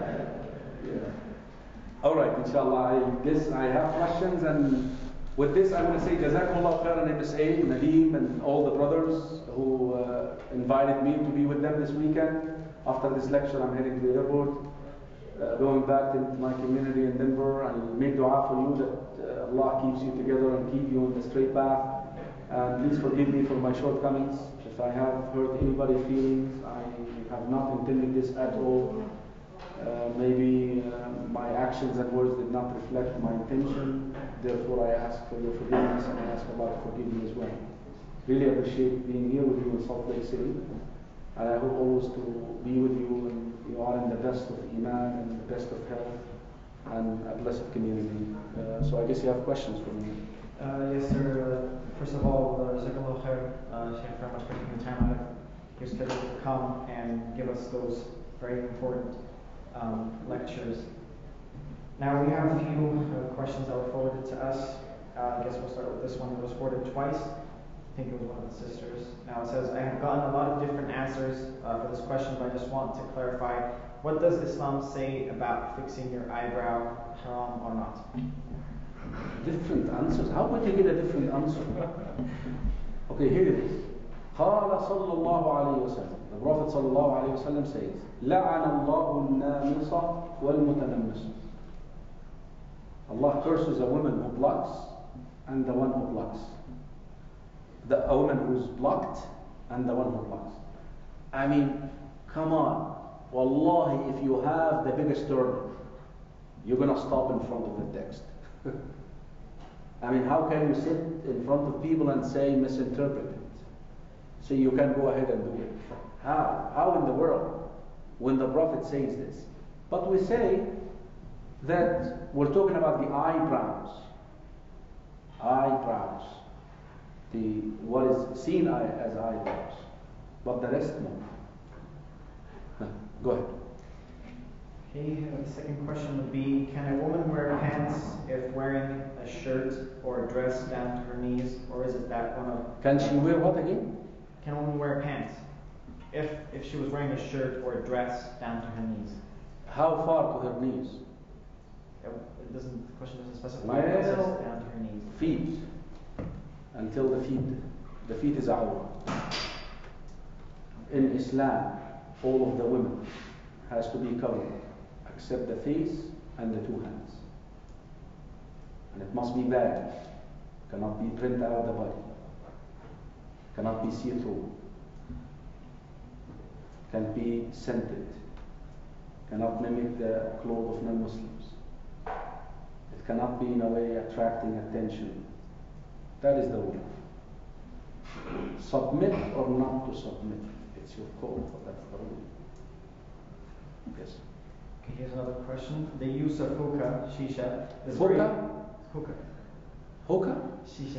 B: All right, inshallah. I guess I have questions, and with this I'm going to say Jazakumullah khairan MSA, Nadeem, and all the brothers who invited me to be with them this weekend. After this lecture, I'm heading to the airport, going back to my community in Denver, and make dua for you that Allah keeps you together and keep you on the straight path. And please forgive me for my shortcomings. If I have hurt anybody's feelings, I have not intended this at all. Maybe my actions and words did not reflect my intention. Therefore, I ask for your forgiveness, and I ask Allah to forgive me as well. Really appreciate being here with you in Salt Lake City, and I hope always to be with you, and you are in the best of Iman and the best of health and a blessed community. So I guess you have questions for me.
C: Yes, sir. First of all, Jazakallah khair, Sheikh, very much for taking the time out of your schedule to come and give us those very important lectures. Now we have a few questions that were forwarded to us. I guess we'll start with this one. It was forwarded twice. I think it was one of the sisters. Now it says, I have gotten a lot of different answers for this question, but I just want to clarify, what does Islam say about fixing your eyebrow, haram or not?
B: Different answers? How would you get a different answer? Okay, here it is. قال صلى الله عليه وسلم. The Prophet صلى الله عليه وسلم says, لعن الله النامص والمتنمص. Allah curses a woman who plucks and the one who plucks. A woman who's plucked and the one who plucks. I mean, come on. Wallahi, if you have the biggest turban, you're going to stop in front of the text. I mean, how can you sit in front of people and say misinterpret it? So you can go ahead and do it. How? How in the world? When the Prophet says this. But we say that we're talking about the eyebrows. Eyebrows. What is seen as eyebrows. But the rest no. Go ahead.
C: Okay, the second question would be, can a woman wear pants if wearing a shirt or a dress down to her knees, or is it that one of...
B: Can she wear what again?
C: Can a woman wear pants if she was wearing a shirt or a dress down to her knees?
B: How far to her knees?
C: It doesn't. The question doesn't specify.
B: Well,
C: it says down to her knees.
B: Feet. Until the feet is awra. In Islam, all of the women has to be covered except the face and the two hands. And it must be baggy. Cannot be print out the body. Cannot be see-through. Can be scented. Cannot mimic the clothes of non-Muslims. It cannot be in a way attracting attention. That is the rule. Submit or not to submit. It's your call, but that's the rule. Yes.
C: Okay, here's another question. The use of hookah, shisha, is
B: Hookah?
C: very... Hookah.
B: Hookah?
C: Shisha.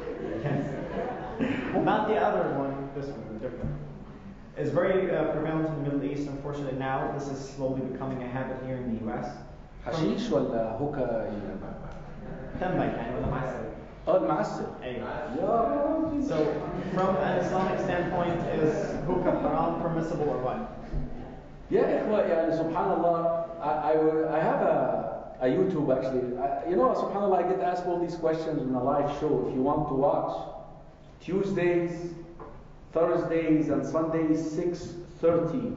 C: Yes. Not the other one, this one, different. It's very prevalent in the Middle East. Unfortunately now, this is slowly becoming a habit here in the US.
B: حشيش ولا hookah?
C: تنبك يعني ولا معسل.
B: المعسل.
C: أيوة. So, from an Islamic standpoint, is hookah haram permissible or what?
B: يا إخوة يعني سبحان الله, I have a YouTube actually. You know, سبحان الله, I get asked all these questions in a live show. If you want to watch, Tuesdays, Thursdays and Sundays, 6:30.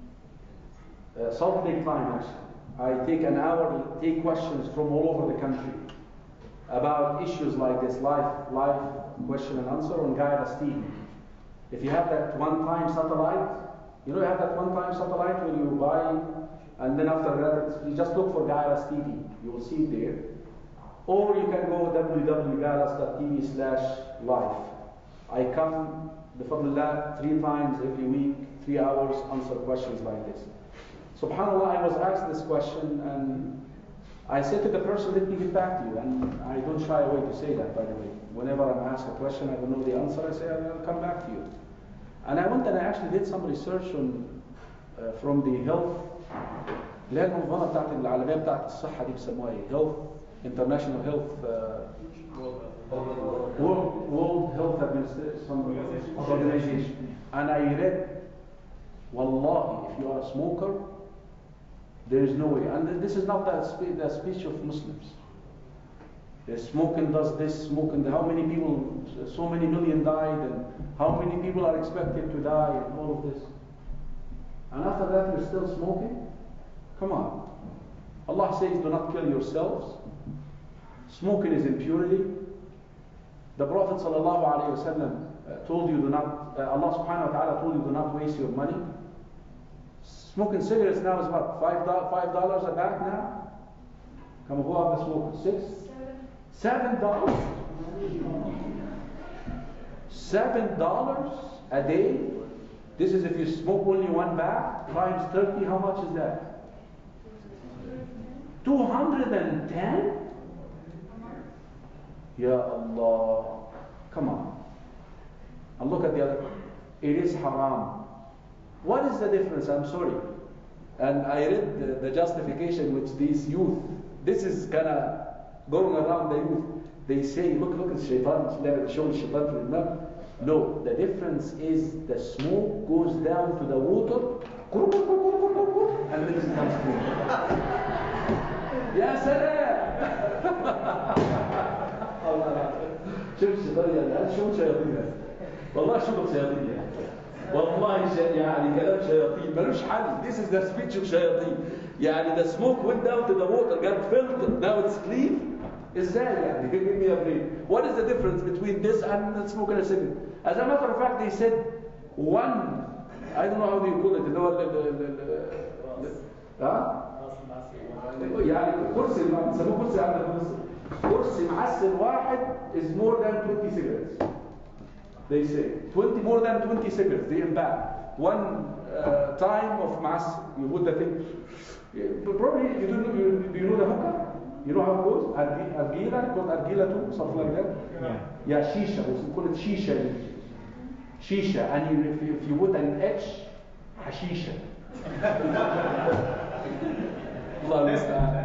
B: Salt Lake time actually. I take an hour to take questions from all over the country about issues like this, live question and answer on Guidance TV. If you have that one-time satellite, you have that one-time satellite when you buy, and then after that, you just look for Guidance TV. You will see it there. Or you can go www.guidance.tv/live. I come, bifadlillah, 3 times every week, 3 hours, answer questions like this. SubhanAllah, I was asked this question, and I said to the person, let me get back to you. And I don't shy away to say that, by the way. Whenever I'm asked a question, I don't know the answer, I say, I'll come back to you. And I went and I actually did some research on from the health, اللي هي المنظمة بتاعت العالمية بتاعت الصحة دي بيسموها ايه؟ Health, International Health, World Health Organization. And I read, Wallahi, if you are a smoker, there is no way. And this is not the speech of Muslims. Smoking does this, smoking, how many people, so many million died, and how many people are expected to die, and all of this. And after that, you're still smoking? Come on. Allah says, do not kill yourselves. Smoking is impurity. The Prophet ﷺ told you, do not, Allah subhanahu wa ta'ala told you, do not waste your money. Smoking cigarettes now is what? $5 a pack now? Come on, who have the smoke? $7? $7 a day? This is if you smoke only 1 pack, times 30, how much is that? 210? Ya Allah. Come on. And look at the other. It is haram. What is the difference? I'm sorry. And I read the justification which these youth, this is kind of going around the youth. They say, look at shaitan, show shaitan to them. No, the difference is the smoke goes down to the water, and then it comes through. Ya salam! شوف الشيطان يعني شو شياطين والله شو شياطين والله يعني كلام شياطين ملوش حل. This is the speech of شياطين. يعني the smoke went down to the water, got filtered, now it's clean. ازاي يعني? Give me a break. What is the difference between this and the smoke and a cigarette? As a matter of fact, they said one, I don't know how do you call it, اللي هو يعني كرسي بيسموه كرسي عندنا في مصر. كرسي معسل واحد is more than 20 cigarettes. They say more than 20 cigarettes. They impact one time of mass. You put the thing. Probably you know the hookah. You know how it goes? Argila, called argila too, something like that. Yeah, shisha. We call it shisha. Shisha, and if you put an H, hashisha. Allah understand.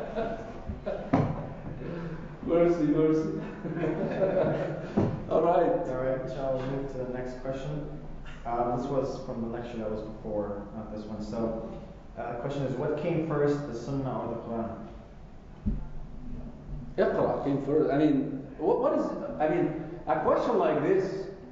B: Mercy. All right,
C: shall we move to the next question? This was from the lecture that was before, not this one. So, the question is, what came first, the Sunnah or the Quran?
B: Iqra came first. I mean, what is, a question like this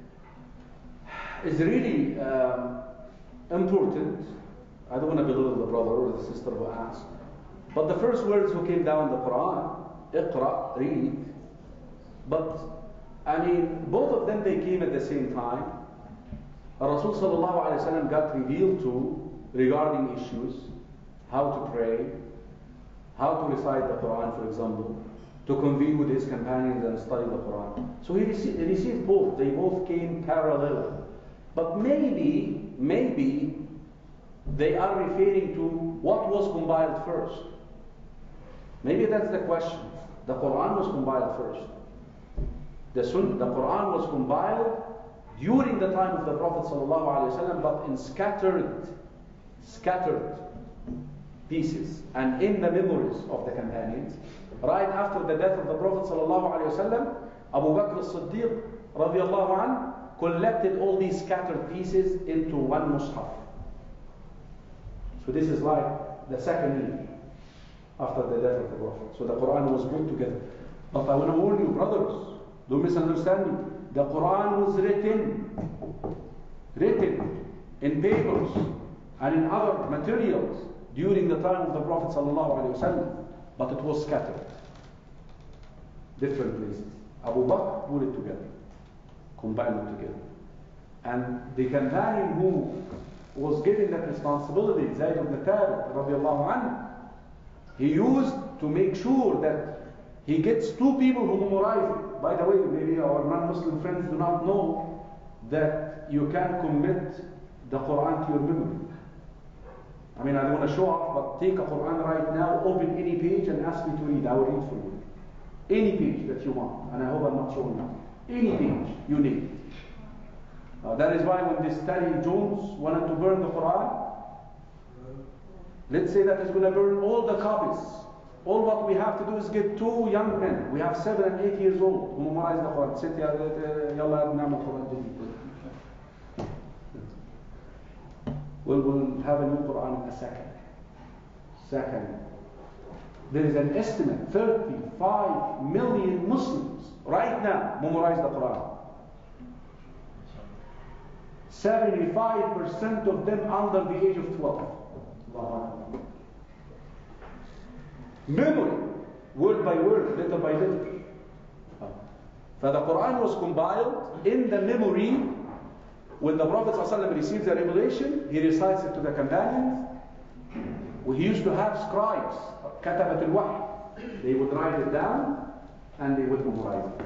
B: is really important. I don't want to belittle the brother or the sister who asked. But the first words who came down in the Quran, Iqra, read. But, both of them, they came at the same time. Rasul sallallahu alayhi wa sallam got revealed to regarding issues, how to pray, how to recite the Quran, for example, to convene with his companions and study the Quran. So he received both. They both came parallel. But maybe they are referring to what was compiled first. Maybe that's the question. The Quran was compiled first. The Quran was compiled during the time of the Prophet ﷺ, but in scattered pieces and in the memories of the companions. Right after the death of the Prophet ﷺ, Abu Bakr as-Siddiq radiallahu anh collected all these scattered pieces into one mushaf. So this is like the second year after the death of the Prophet. So the Quran was put together. But I want to warn you, brothers, don't misunderstand me. The Quran was written in papers and in other materials during the time of the Prophet ﷺ, but it was scattered. Different places. Abu Bakr put it together, combined it together. And the companion who was given that responsibility, Zayd ibn Thabit radiallahu anhu, he used to make sure that he gets two people who memorize it. By the way, maybe our non-Muslim friends do not know that you can commit the Quran to your memory. I mean, I don't want to show off, but take a Quran right now, open any page and ask me to read. I will read for you. Any page that you want. And I hope I'm not showing now. Any page you need. That is why when this Terry Jones wanted to burn the Quran, let's say that he's going to burn all the copies. All what we have to do is get two young men. We have 7 and 8 years old who memorize the Quran. Sit yalla na'mal Quran jadid. We'll have a new Quran in a second. There is an estimate, 35 million Muslims right now memorize the Quran. 75% of them under the age of 12. Memory, word by word, letter by letter. So the Quran was compiled in the memory. When the Prophet ﷺ receives the revelation, he recites it to the companions. He used to have scribes, katabat al-wahy. They would write it down and they would memorize it.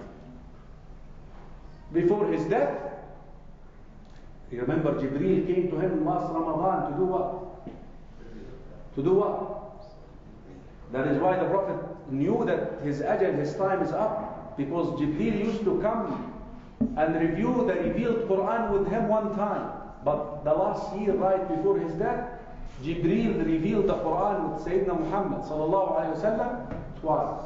B: Before his death, you remember Jibreel came to him last Ramadan to do what? To do what? That is why the Prophet knew that his ajal, his time is up. Because Jibreel used to come and review the revealed Quran with him one time. But the last year, right before his death, Jibreel revealed the Quran with Sayyidina Muhammad sallallahu alayhi wa sallam twice.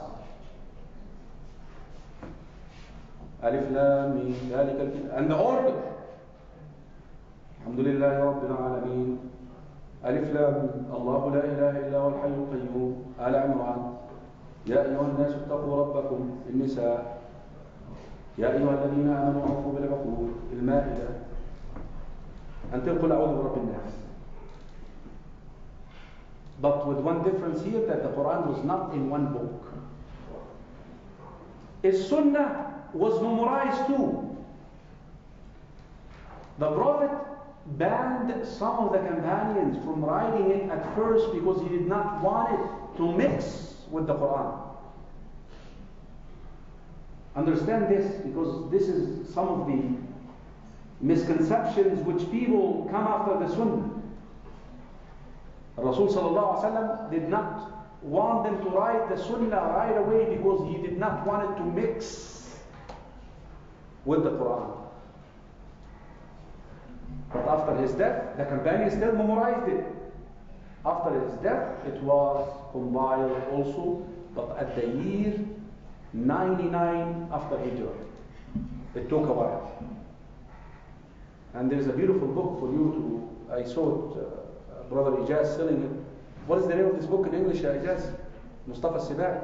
B: Alif Lam Mim, ذلك الكتاب. And the order. Alhamdulillahi Rabbil Alameen. ألف لام الله لا إله إلا هو الحي القيوم. آل عمران. يا أيها الناس اتقوا ربكم. النساء. يا أيها الذين آمنوا أوفوا بالعقود. المائدة. Until قل أعوذ برب الناس. But with one difference here, that the Quran was not in one book. His Sunnah was memorized too. The Prophet banned some of the companions from writing it at first because he did not want it to mix with the Quran. Understand this, because this is some of the misconceptions which people come after the Sunnah. Rasul sallallahu alaihi wasallam did not want them to write the Sunnah right away because he did not want it to mix with the Quran. But after his death, the companions still memorized it. After his death, it was compiled also, but at the year 99 after Hijrah. It took a while. And there's a beautiful book for you to, I saw it, Brother Ijaz selling it. What is the name of this book in English, Ijaz? Mustafa Sibai.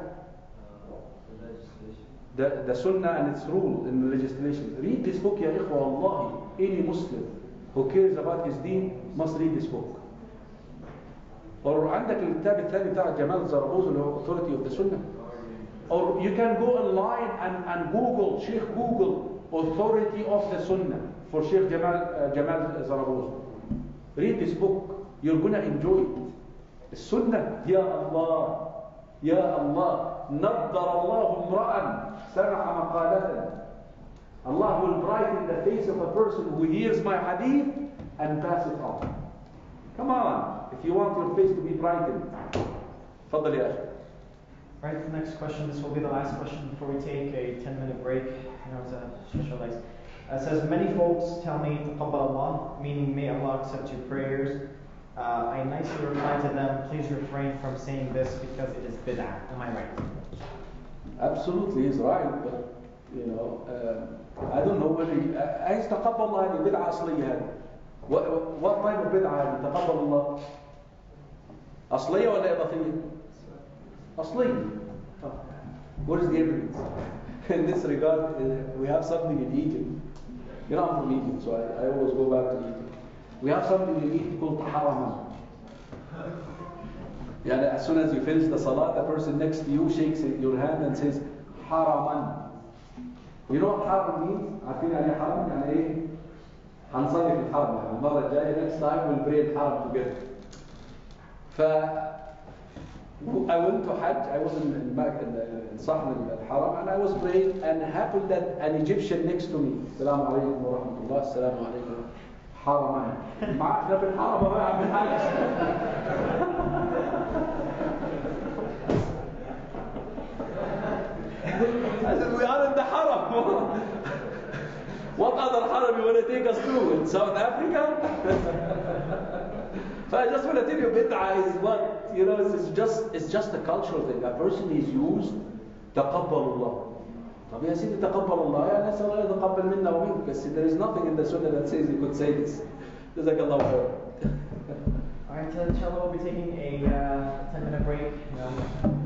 B: The Sunnah and its rule in the legislation. Read this book, ya ikhwa, wallahi. Any Muslim who cares about his deen must read this book. Or عندك الكتاب الثاني بتاع جمال زربوز اللي هو Authority of the Sunnah. Or you can go online and Google, Sheikh Google, Authority of the Sunnah for Sheikh Jamal Zarabouz. Read this book. You're going to enjoy it. Sunnah, Ya Allah, Ya Allah, نَضَّرَ اللَّهُ امْرَأً سَمَعَ مَقَالَةً. Allah will brighten the face of a person who hears my hadith and pass it on. Come on, if you want your face to be brightened. Fadal ya akhi.
C: Right, the next question, this will be the last question before we take a 10-minute break. It's a specialized. It says, many folks tell me, taqabbal Allah, meaning may Allah accept your prayers. I nicely reply to them, please refrain from saying this because it is bid'ah. Am I right?
B: Absolutely, he's right, but you know, I don't know whether عايز تقبل الله هذه بدعة أصلية هذه. What type of بدعة هذه تقبل الله؟ أصلية ولا إضافية؟ أصلية. What is the evidence? In this regard, we have something in Egypt. You know, I'm from Egypt, so I always go back to Egypt. We have something in Egypt called haraman. Yeah, as soon as you finish the salah, the person next to you shakes your hand and says, haraman. You know what haram means? عارفين يعني حرم؟ يعني إيه؟ هنصلي في الحرم. يعني المرة الجاية next time we'll pray the haram together. I went to Hajj. I was in Sahn al-Haram, and I was praying, and happened that an Egyptian next to me. Assalamu alaikum wa rahmatullah. Assalamu alaikum. Haraman. معنا في الحرم ما عم الحج. I said, we are in the haram. What other haram you want to take us to? In South Africa? So I just want to tell you, bid'ah is what, you know, it's just a cultural thing. A person is used, تقبل الله. طب يا سيدي تقبل الله, يعني نسأل الله يتقبل منا ومنك. There is nothing in the Sunnah that says you could say this. جزاك الله خير.
C: Alright, so inshallah we'll be taking a 10-minute break.